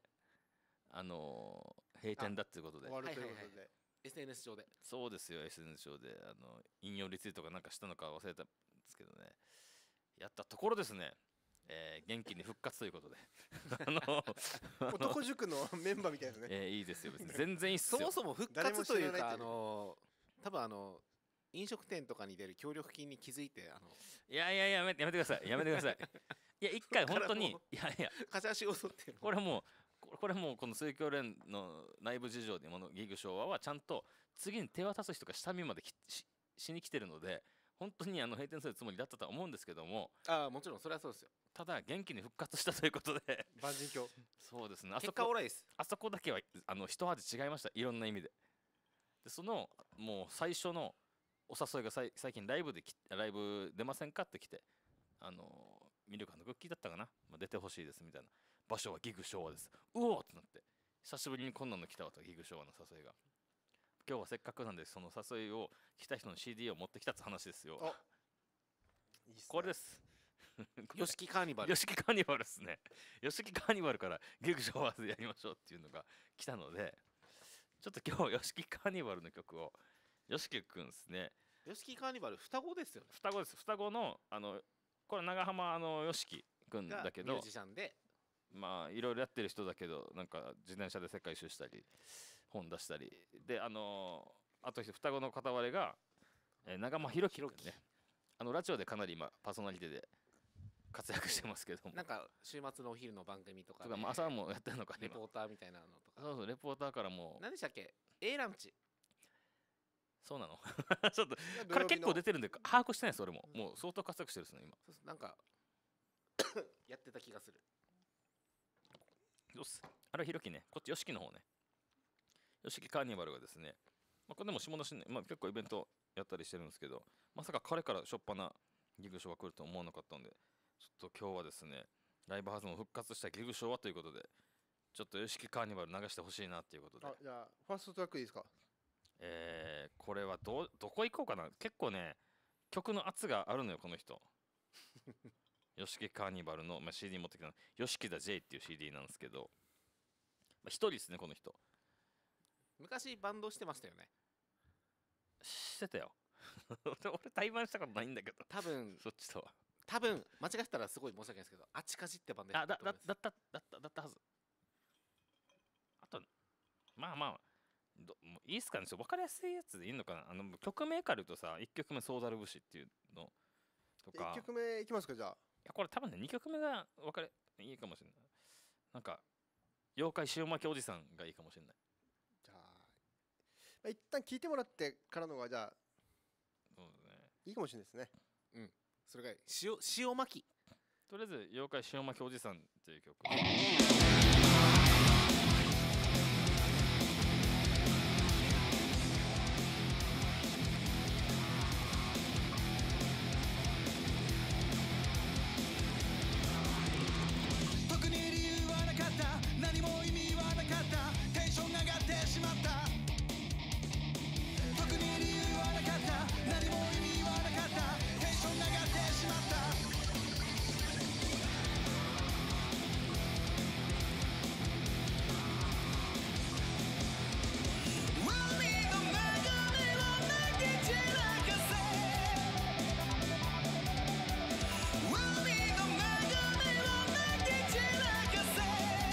閉店だっていうことで終、わるというこはいはいとで。 SNS 上で。 そうですよ SNS 上で引用リツイートかなんかしたのか忘れたんですけどね、やったところですね、元気に復活ということで男塾のメンバーみたいですね。 いいですよ別に全然いいっすよ。 そもそも復誰も活というか知らないっていう多分飲食店とかに出る協力金に気づいていややめてくださいやめてください。いや一回本当にこいや貸し足を取ってるこれもうこの水教連の内部事情でものギグ昭和はちゃんと次に手渡す人が下見までしに来てるので、本当に閉店するつもりだったとは思うんですけども、 ああもちろんそれはそうですよ。 ただ元気に復活したということで万人教。 そうですね、 結果オーライです。 あそこだけは一味違いました、いろんな意味で。でそのもう最初のお誘いが最近ライブ出ませんかって来て、ミルクのクッキーだったかな、まあ、出てほしいですみたいな、場所はギグ昭和です、うおーってなって、久しぶりにこんなの来たわと、ギグ昭和の誘いが今日はせっかくなんでその誘いを来た人の CD を持ってきたって話ですよ。 いいっすねこれです。 ヨシキカーニバルヨシキカーニバルですね。ヨシキカーニバルからギグショーワーズやりましょうっていうのが来たので、ちょっと今日ヨシキカーニバルの曲をヨシキくんですね。 ヨシキカーニバル双子ですよね。 双子です。双子のこれ長浜ヨシキくんがだけどミュー、ジシャンで、 まあいろいろやってる人だけど、なんか自転車で世界一周したり本出したりで、あと双子の片割れが、長間弘樹くんね。ラジオでかなり今パーソナリティで活躍してますけども、 なんか週末のお昼の番組とかでとかまあ朝もやってるのか今。 レポーターみたいなのとか、 そうそうレポーターからも何でしたっけ A ランチそうなのちょっといやこれ結構出てるんで把握してないです俺も。もう相当活躍してるですね今。 そうそうなんかやってた気がする。 どうっすあれひろきね、こっちよしきの方ね。よしきカーニバルがですね、まあ、これでも下田市ね、まあ、結構イベントやったりしてるんですけど、まさか彼からしょっぱなギグショーが来ると思わなかったんで、ちょっと今日はですね、ライブハウスも復活したギグショーはということで、ちょっとよしきカーニバル流してほしいなっていうことで、 じゃあファーストトラックいいですか？ これはどこ行こうかな。結構ね、曲の圧があるのよ、この人。よしきカーニバルの、まあ、CD 持ってきたの、よしきだ J っていう CD なんですけど、まあ、一人ですね、この人。 昔バンドしてましたよね。 してたよ。俺対バンしたことないんだけど、 多分そっちとは。 間違えてたらすごい申し訳ないですけど、あちかじってバンドやってたと思います。 だったはず。あと、まあまあ、もういいっすかね、分かりやすいやつでいいのかな。曲名から言うとさ、1曲目、ソーダル節っていうのとか、 1曲目いきますか？じゃあいやこれ多分ね、2曲目がいいかもしれない。なんか、妖怪塩巻きおじさんがいいかもしれない。 じゃあ一旦聞いてもらってからのがじゃあそうですね。 いいかもしれないですね。 それが塩巻き。 とりあえず、妖怪塩巻きおじさんっていう曲。 特に理由はなかった、何も意味はなかった、テンション上がってしまった。特に理由はなかった、何も意味はなかった、テンション上がってしまった。海の流れを投げ散らかせ、海の流れを投げ散らかせ。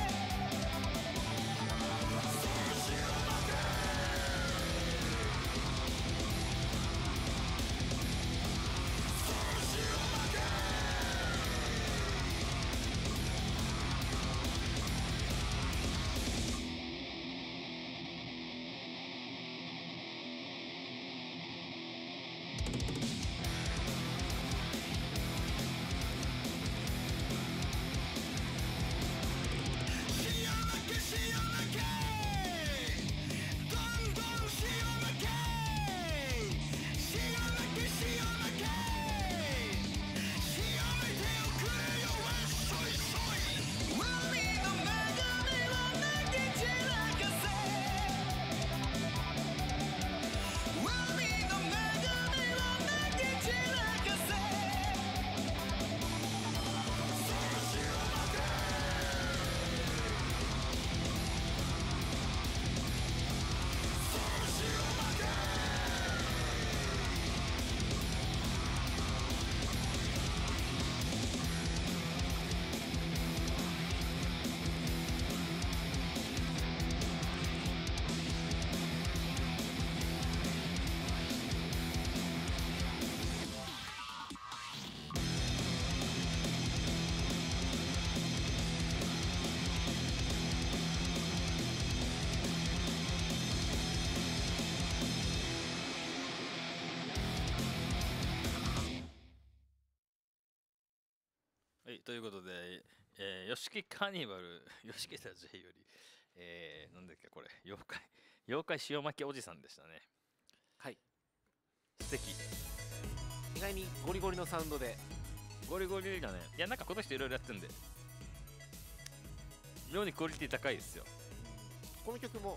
はい、ということで、よしきカーニバル、よしきた J より、なんだっけこれ、妖怪塩巻きおじさんでしたね。 はい。 素敵。 意外にゴリゴリのサウンドで、 ゴリゴリだね。いや、なんかこの人いろいろやってるんで、妙にクオリティ高いですよ。 この曲も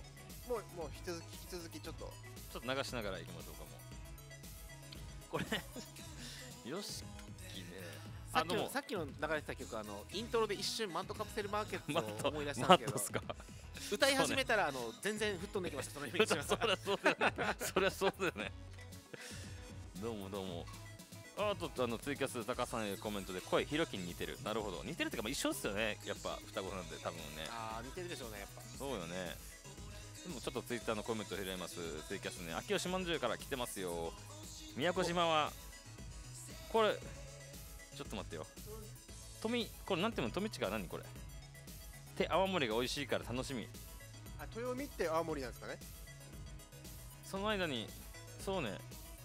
もう引き続きちょっとちょっと流しながらいきましょうかもうこれよしきねでもさっきの流れてた曲イントロで一瞬マッドカプセルマーケッマットトを思い出したんマですけどットっすか歌い始めたら全然吹っ飛んできましたそのイメージそりゃそうだよねそりゃそうだよねどうもどうもあとツイキャス高さんへコメントで声ひろきに似てるなるほど似てるっていうか一緒っすよねやっぱ双子なんで多分ねああ似てるでしょうねやっぱそうよねでもちょっとツイッターのコメントを拾いますツイキャスね秋吉まんじゅうから来てますよ宮古島はこれちょっと待ってよこれなんていうの富地か何これ泡盛が美味しいから楽しみ豊見って青森なんですかね。 その間にそうね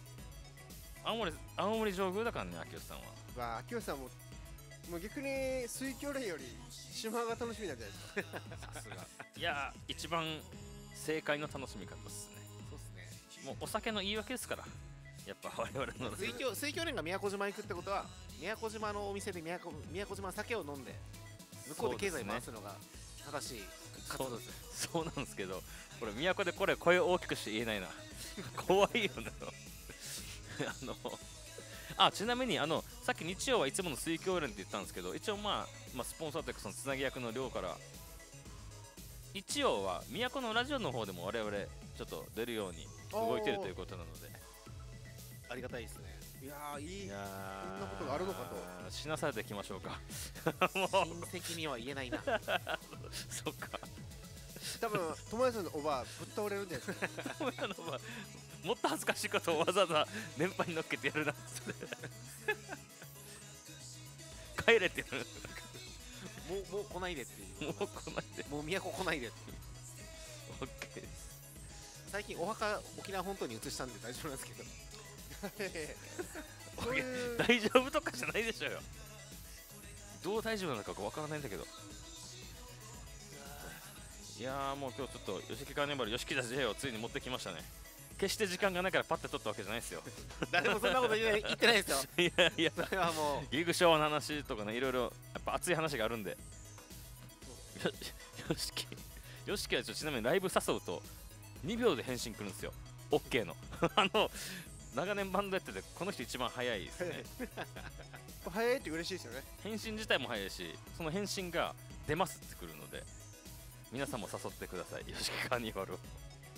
青森上宮だからね秋吉さんはわあ秋吉さんも逆に水郷連より島が楽しみなんじゃないですか。 さすがいやー一番正解の楽しみ方ですねそうっすねもうお酒の言い訳ですからやっぱ我々の水郷連が宮古島行くってことは宮古島のお店で宮古島の酒を飲んで向こうで経済回すのが正しい活動ですそうなんですけどこれ都でこれ声を大きくして言えないな怖いよねちなみにさっき日曜はいつもの水郷連って言ったんですけど一応スポンサーというかそのつなぎ役の寮から日曜は都のラジオの方でも我々ちょっと出るように動いてるということなのでありがたいですねいやーいいいやそんなことがあるのかとしなされていきましょうか親戚には言えないなそっか多分友達のおばあぶっ倒れるんじゃないですか。 もっと恥ずかしいことをわざわざ年配に乗っけてやるなっつって帰れって言うもう来ないでっていうもう来ないでもう都来ないでっていう OK です最近お墓沖縄本島に移したんで大丈夫なんですけどそういう大丈夫とかじゃないでしょうよどう大丈夫なのかわからないんだけどいやーもう今日ちょっと吉木カーニバル吉木田 J をついに持ってきましたね決して時間がないからパッて取ったわけじゃないですよ誰もそんなこと言ってないですよいやいやそれはもうギグショーの話とかねいろいろやっぱ熱い話があるんで吉木はちなみにライブ誘うと2秒で返信来るんですよ OK の長年バンドやっててこの人一番早いですね早いって嬉しいですよね。 返信自体も早いしその返信が出ますってくるので皆さんも誘ってください吉木カーニバルをいいっ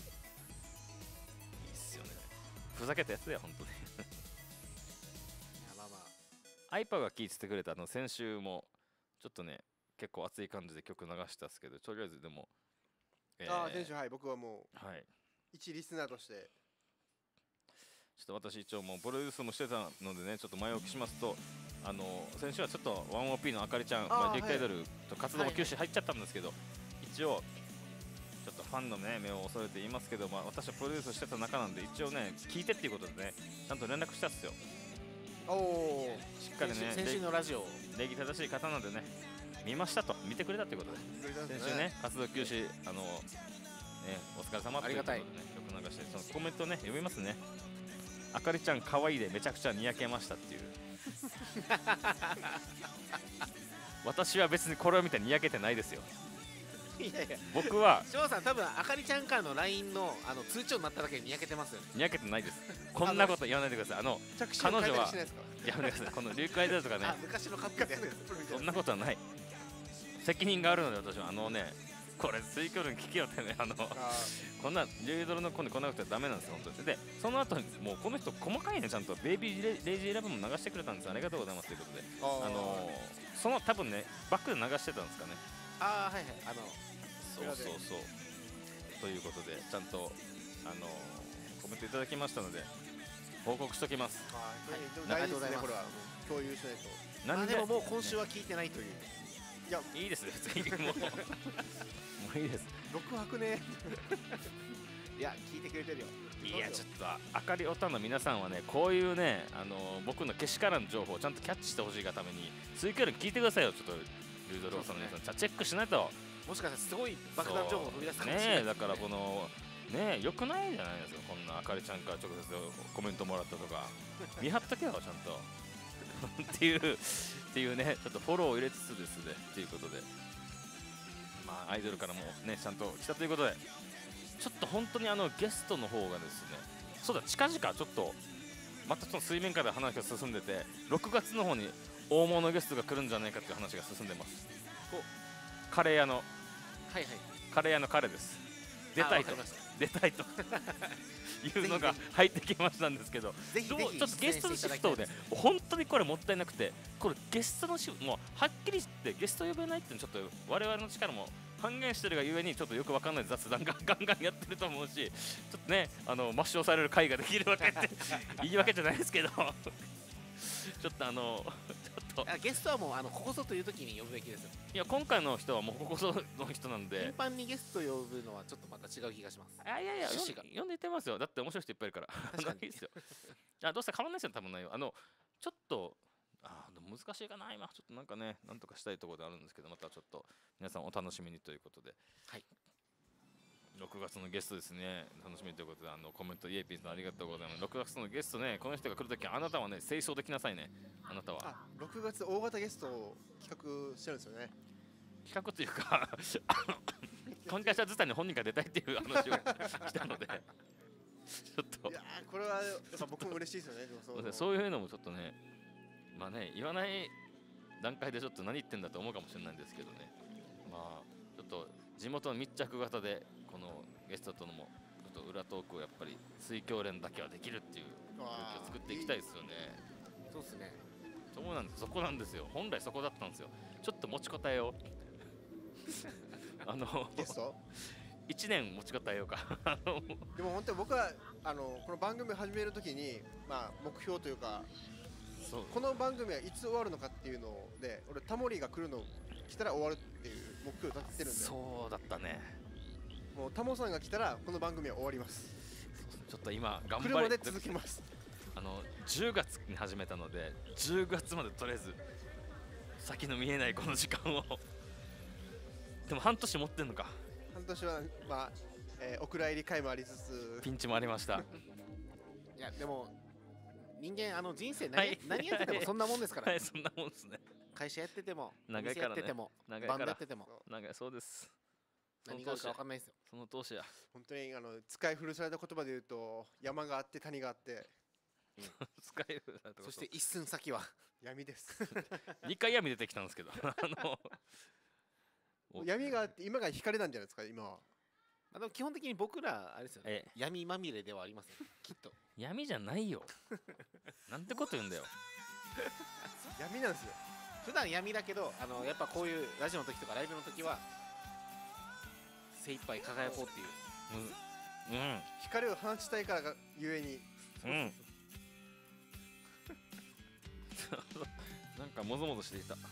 すよねふざけたやつだよ本当にいやまあまあアイパが聴いててくれた先週もちょっとね結構熱い感じで曲流したんですけどとりあえずでも先週はい僕はもうはい一リスナーとしてちょっと私一応もうプロデュースもしてたのでねちょっと前置きしますと先週はちょっと 1OP のあかりちゃんリクアイドルと活動も休止入っちゃったんですけど、一応ちょっとファンのね目を恐れて言いますけど、私はプロデュースしてた中なんで一応ね聞いてっていうことでねちゃんと連絡したんですよおおしっかりね先週のラジオ礼儀正しい方なんでね見ましたと見てくれたということで先週ね活動休止お疲れ様っていうことでね曲流してそのコメントね読みますねあかりちゃん可愛いでめちゃくちゃにやけましたっていう私は別にこれを見てにやけてないですよいやいや僕は翔さん多分あかりちゃんからの LINE の通知音になっただけでにやけてますよねにやけてないですこんなこと言わないでください着信彼女はしないですか。 やめてくださいこのリュークアイドルとかねあ昔のカップルでやってるそんなことはない責任があるので私はこれ水郷連聞けよってねこんなリュードルの子に来なくてはダメなんですよ本当にでその後にもうこの人細かいねちゃんとベイビーレイジーラブも流してくれたんですありがとうございますということでその多分ねバックで流してたんですかねああはいはいそうということでちゃんとコメントいただきましたので報告しときます大事ですねこれは共有しないと。 何でももう今週は聞いてないといういいです別にもういいです 6泊ね。 いや聞いてくれてるよいやちょっとあかりおたの皆さんはねこういうね僕のけしからん情報をちゃんとキャッチしてほしいがために水郷連聞いてくださいよちょっとルードローさんの皆さんチェックしないともしかしたらすごい爆弾情報を生み出すかもしれないねだからこのねよくないじゃないですかこんなあかりちゃんから直接コメントもらったとか見張っとけよちゃんとっていうねちょっとフォローを入れつつですねっていうことでアイドルからもねちゃんと来たということでちょっと本当にゲストの方がですね、そうだ、近々ちょっとまたその水面下で話が進んでて、6月の方に大物ゲストが来るんじゃないかっていう話が進んでます。カレー屋のはいはい。 カレー屋の彼です。出たいとあわかりました出たいというのが入ってきましたんですけど、 ぜひぜひちょっとゲストのシフトをね、本当にこれもったいなくて、これゲストのシフト、もうはっきり言ってゲスト呼べないっていうのはちょっと我々の力も半減してるがゆえに、ちょっとよくわかんない雑談がガンガンやってると思うし、ちょっとね、抹消される回ができるわけって言い訳じゃないですけどちょっとちょっとゲストはもうここぞという時に呼ぶべきですよ。 いや、今回の人はもうここぞの人なんで、 頻繁にゲスト呼ぶのはちょっとまた違う気がします。 いやいや趣旨が呼んでいってますよ。だって面白い人いっぱいいるから確かにいいですよ。どうせ変わんないですよ、多分内容。ちょっとでも難しいかな、今ちょっとなんかね、なんとかしたいところであるんですけど、またちょっと皆さんお楽しみにということで、 はい。 6月のゲストですね、楽しみということで、コメントイエピーさんありがとうございます。6月のゲストね、この人が来るとき、あなたはね、清掃できなさいね。あなたは 6月大型ゲストを企画してるんですよね。 企画というか今回はずたに本人が出たいっていう話をしたのでちょっといやー、これはやっぱ僕も嬉しいですよね。でもそういうのもちょっとね、まあね、言わない段階でちょっと何言ってんだと思うかもしれないんですけどね、まあちょっと地元の密着型でこのゲストとのもちょっと裏トークをやっぱり水教連だけはできるっていう空気を作っていきたいですよね。 そうですね。 そうなんです、そこなんですよ、本来そこだったんですよ。ちょっと持ちこたえようゲスト 1年持ちこたえようかでも本当に僕はこの番組を始めるときに、まあ、目標というか、 そうこの番組はいつ終わるのかっていうので、俺タモリが来たら終わるっていう目標を立ててるんで、 そうだったね。 もうタモさんが来たらこの番組は終わります。 ちょっと今頑張来るまで続きます。 10月に始めたので、10月までとりあえず先の見えないこの時間をでも半年持ってんのか。 半年はまあ、お蔵入り会もありつつ、 ピンチもありましたいやでも人間人生はい何やっててもそんなもんですから、 はい、そんなもんですね。 会社やってても長いからねお店やってても長いバンドからやっててもなんかそうです。 何があるか分かんないですよ。 その投資や本当に使い古された言葉で言うと、山があって谷があって使えるなとそして一寸先は闇です 2回闇出てきたんですけどお闇があって今が光なんじゃないですか、今は。 でも基本的に僕らあれですよね、 ええ闇まみれではありますよきっと。 闇じゃないよなんてこと言うんだよ。 闇なんですよ。 普段闇だけどやっぱこういうラジオの時とかライブの時は精一杯輝こうっていう。 うん光を放ちたいからがゆえに、 うんなんかもぞもぞしていた。ちょ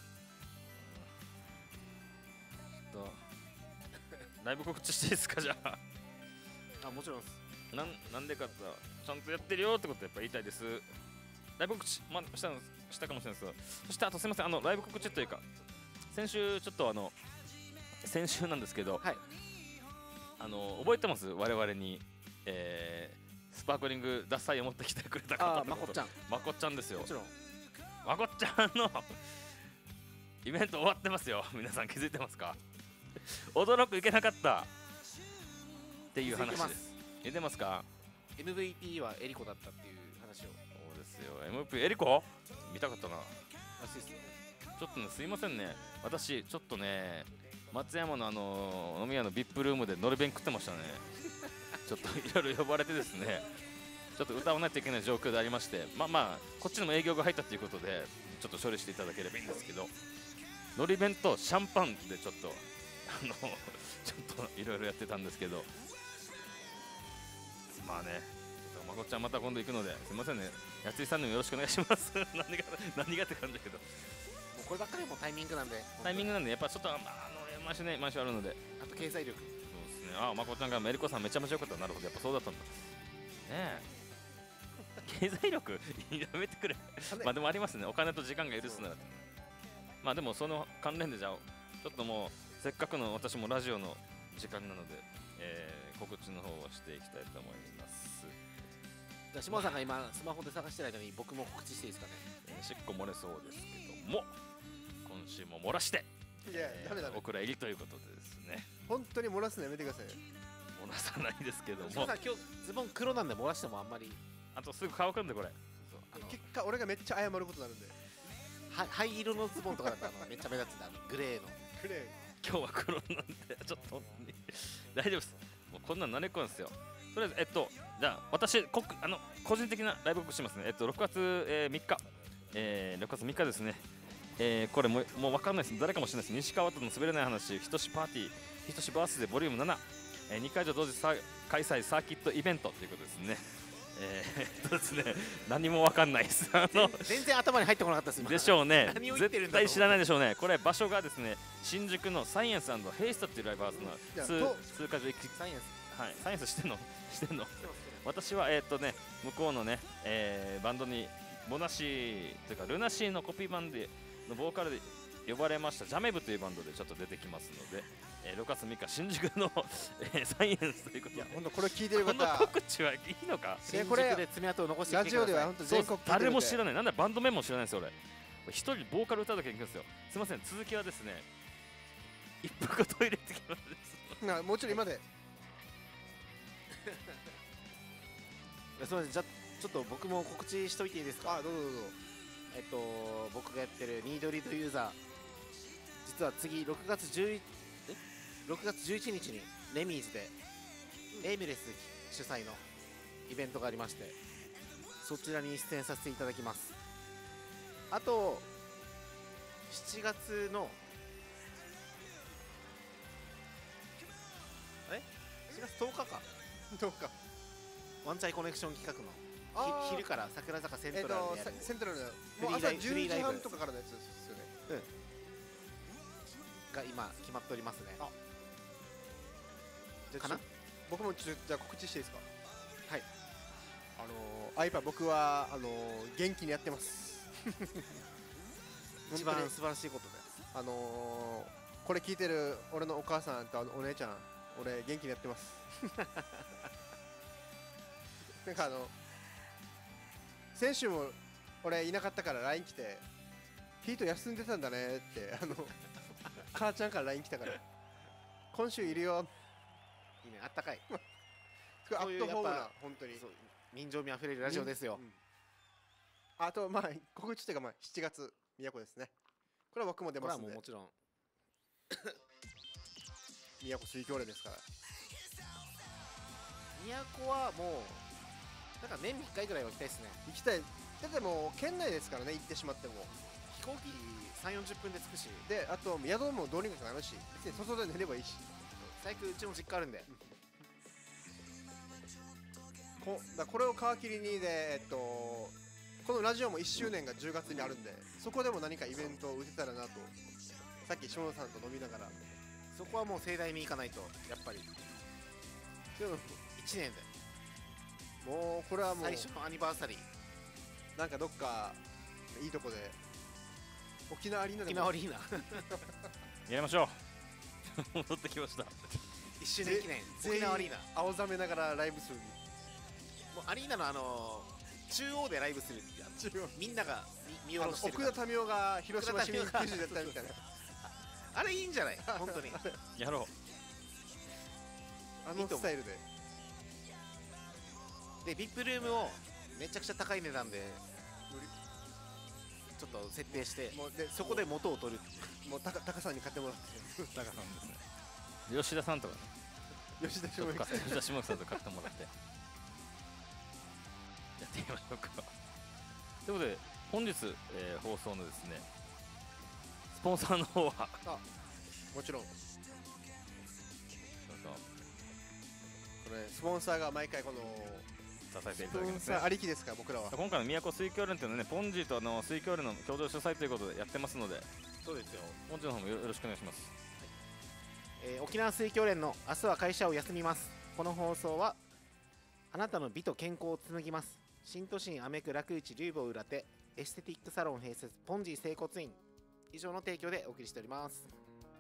っとライブ告知していいですか、じゃあ。 あ、もちろんです。 なんでかってちゃんとやってるよってことやっぱ言いたいです。ライブ告知、まあ、したかもしれないですけど、そしてあとすみません、ライブ告知というか、先週ちょっと先週なんですけど、 はい、 覚えてます？我々に、スパークリング獺祭を持ってきてくれた方のこと。 まこっちゃん。 まこっちゃんですよ。 もちろん。 まこっちゃんのイベント終わってますよ。皆さん気づいてますか？驚くいけなかったっていう話です。出てますか？ MVP はエリコだったっていう話を。 そうですよ。MP エリコ見たかったな。 らしいですよ。 ちょっとね、すいませんね、私ちょっとね、松山の飲み屋の VIP ルームでのり弁食ってましたね。ちょっといろいろ呼ばれてですね、ちょっと歌わないといけない状況でありまして、まあこっちにも営業が入ったということでちょっと処理していただければいいんですけど、のり弁とシャンパンでちょっとちょっといろいろやってたんですけど、まあね、ちょっとまこっちゃんまた今度行くので、すいませんね、やついさんにもよろしくお願いします。何がって感じだけど、 もうこればっかりもタイミングなんで。 タイミングなんでやっぱちょっと毎週あるので。 あと経済力。 そうですね。まこっちゃんがメリコさんめちゃめちゃ良かった。なるほど、やっぱそうだったんだねえ。経済力やめてくれ。まあでもありますね、お金と時間が許すなら。まあでもその関連でじゃあちょっともうせっかくの私もラジオの時間なので、告知の方をしていきたいと思います。 じゃあ下田さんが今スマホで探してる間に僕も告知していいですかね。 しっこ漏れそうですけども、今週も漏らしていや、ダメダメ。 お蔵入りということでですね。 本当に漏らすのやめてください。 漏らさないですけども、 下さん今日ズボン黒なんで漏らしてもあんまりあとすぐ乾くんでこれ。 結果俺がめっちゃ謝ることになるんで。 灰色のズボンとかだったらめっちゃ目立つんでグレーのクレ今日は黒なんでちょっと大丈夫です。もうこんなん慣れっこなんですよ。とりあえずじゃあ私個人的なライブ告知しますね。6月、3日、6月3日ですね。これもう分かんないです、誰かもしれないです。西川との滑れない話、ひとしパーティー、ひとしバースデーボリューム7、2会場同時開催サーキットイベントということですね。ですね、何も分かんないです。 全然頭に入ってこなかったです今でしょうね、 何を言ってるんだと絶対知らないでしょうね。これ場所がですね、新宿のサイエンスヘイストっていうライブハウスの数会場行き、 サイエンスはい、サイエンスしてんの私は向こうのね、バンドにモナシーというかルナシーのコピーバンドのボーカルで呼ばれましたジャメブというバンドでちょっと出てきますので、6月3日新宿の、サイエンスということで、 本当これ聞いてるこの方、 告知はいいのか。 新宿で爪痕を残してラきてくださいジオでは本当全国聞いてるんで誰も知らない、なんだバンドメンも知らないですよ俺。一人ボーカル歌うだけ行くんですよ。すみません、続きはですね、一服トイレ行ってきます。 もうちょい今で。 すみません、じゃあちょっと僕も告知しといていいですか。 あ、どうぞどうぞ。 僕がやってるニードリードユーザー、実は次6月11日にレミーズでエイムレス主催のイベントがありまして、そちらに出演させていただきます。あと7月の7月10日かどうか。 ワンチャイコネクション企画のあー昼から桜坂セントラルでやる、 セントラルのフリーもう朝ライブフリ 10時ーライブ半とかからのやつですよね。 が今決まっておりますね。 あじゃあかな僕もちょっとじゃあ告知していいですか。 はい。 アイパー僕は元気にやってます。 一番素晴らしいことです。 これ聞いてる俺のお母さんとお姉ちゃん、俺元気にやってます。なんか先週も俺いなかったから LINE 来て、ヒート休んでたんだねって母ちゃんから LINE 来たから、今週いるよ。 いいね、あったかい。 すごいアそういうットホームなやっぱ本当に。 そう人情味あふれるラジオですよ。 うんあとまあ告知というか、まあ7月宮古ですね。これは僕も出これますんで。 はもうもちろん宮古水郷連ですから。 都はもうなんか年に1回ぐらいは行きたいですね。 行きたい。だってもう県内ですからね、行ってしまっても。 飛行機3、40分で着くし、 であと宿もどうにかなるし、別に外で寝ればいいし。 最悪うちの実家あるんで、 これを皮切りにでこのラジオも1周年が10月にあるんで、そこでも何かイベントを打てたらなと。さっき下野さんと飲みながら。 そこはもう盛大に行かないとやっぱりでも 1年でもうこれはもう最初のアニバーサリーなんかどっかいいとこで沖縄アリーナで沖も縄アリーナやりましょう。戻ってきました。 1周年記念沖縄アリーナ、 青ざめながらライブする。 もうアリーナの中央でライブするってやつ、 中央みんなが見下ろしてるから、 奥田民生が広島市民球児だったみたいな。 あれいいんじゃない本当にやろあのスタイルで。 で VIP ルームをめちゃくちゃ高い値段でちょっと設定して、 もうでそこで元を取る。 もうタカさんに買ってもらってう。高さんですね。吉田さんとかね。 吉田ちょっと下之吉田下さんと買ってもらって。やってみましょうか。ということで本日、放送のですね、スポンサーの方はもちろんこそうれスポンサーが毎回この支えていスただきますねポンサー。ありきですから僕らは。 今回の宮古水郷連というのはね、ポンジーと水郷連の共同主催ということでやってますので、 そうですよ。 ポンジーの方もよろしくお願いします。 沖縄水郷連の明日は会社を休みます。この放送はあなたの美と健康を紡ぎます。新都心アメク楽市竜坊裏手エステティックサロン併設ポンジー整骨院以上の提供でお送りしております。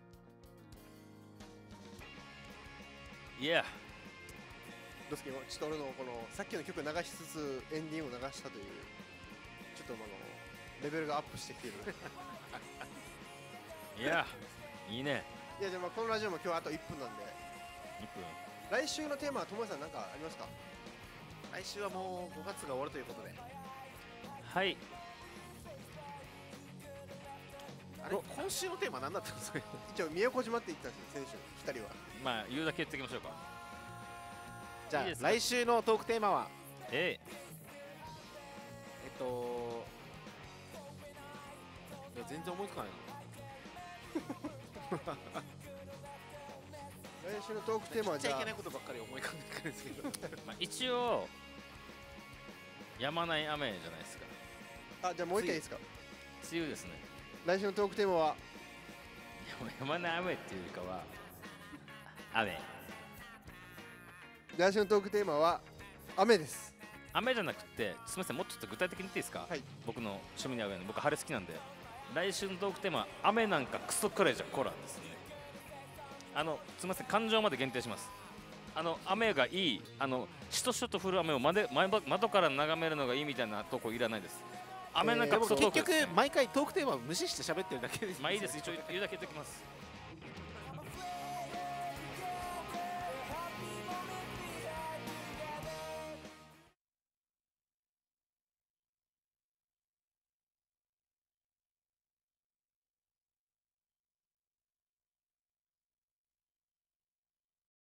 いや、 どうすけちょっと俺のこのさっきの曲流しつつエンディングを流したというちょっとレベルがアップしてきている。 いや、いいね。 いやでもこのラジオも今日あと1分なんで 1分。 来週のテーマは友達さん何かありますか？ 来週はもう5月が終わるということで、 はい。 あれ今週のテーマ何だったんですか？ 一応宮古島って言ったんですよ選手2人は。 まあ言うだけ言っておきましょうか。 じゃあいいですか来週のトークテーマはえいや全然思いつかない来週のトークテーマな。 はじゃあ言っちゃいけないことばっかり思い浮かんでくるんですけどまあ、一応やまない雨じゃないですか。 あ、じゃあもう一回いいですか？ 梅雨ですね。 来週のトークテーマはやまない雨っていうよりかは雨。 来週のトークテーマは雨です。 雨じゃなくて、すみません、もうちょっと具体的に言っていいですか？ はい僕の趣味に合うように、僕晴れ好きなんで。来週のトークテーマは雨なんかクソくらいじゃこらですね。すみません、感情まで限定します。雨がいい、しとしとと降る雨を窓から眺めるのがいいみたいなとこいらないです。雨なんかクソトー結クです、ね局毎回トークテーマを無視して喋ってるだけです。 まあいいです、一応言うだけ言っておきます。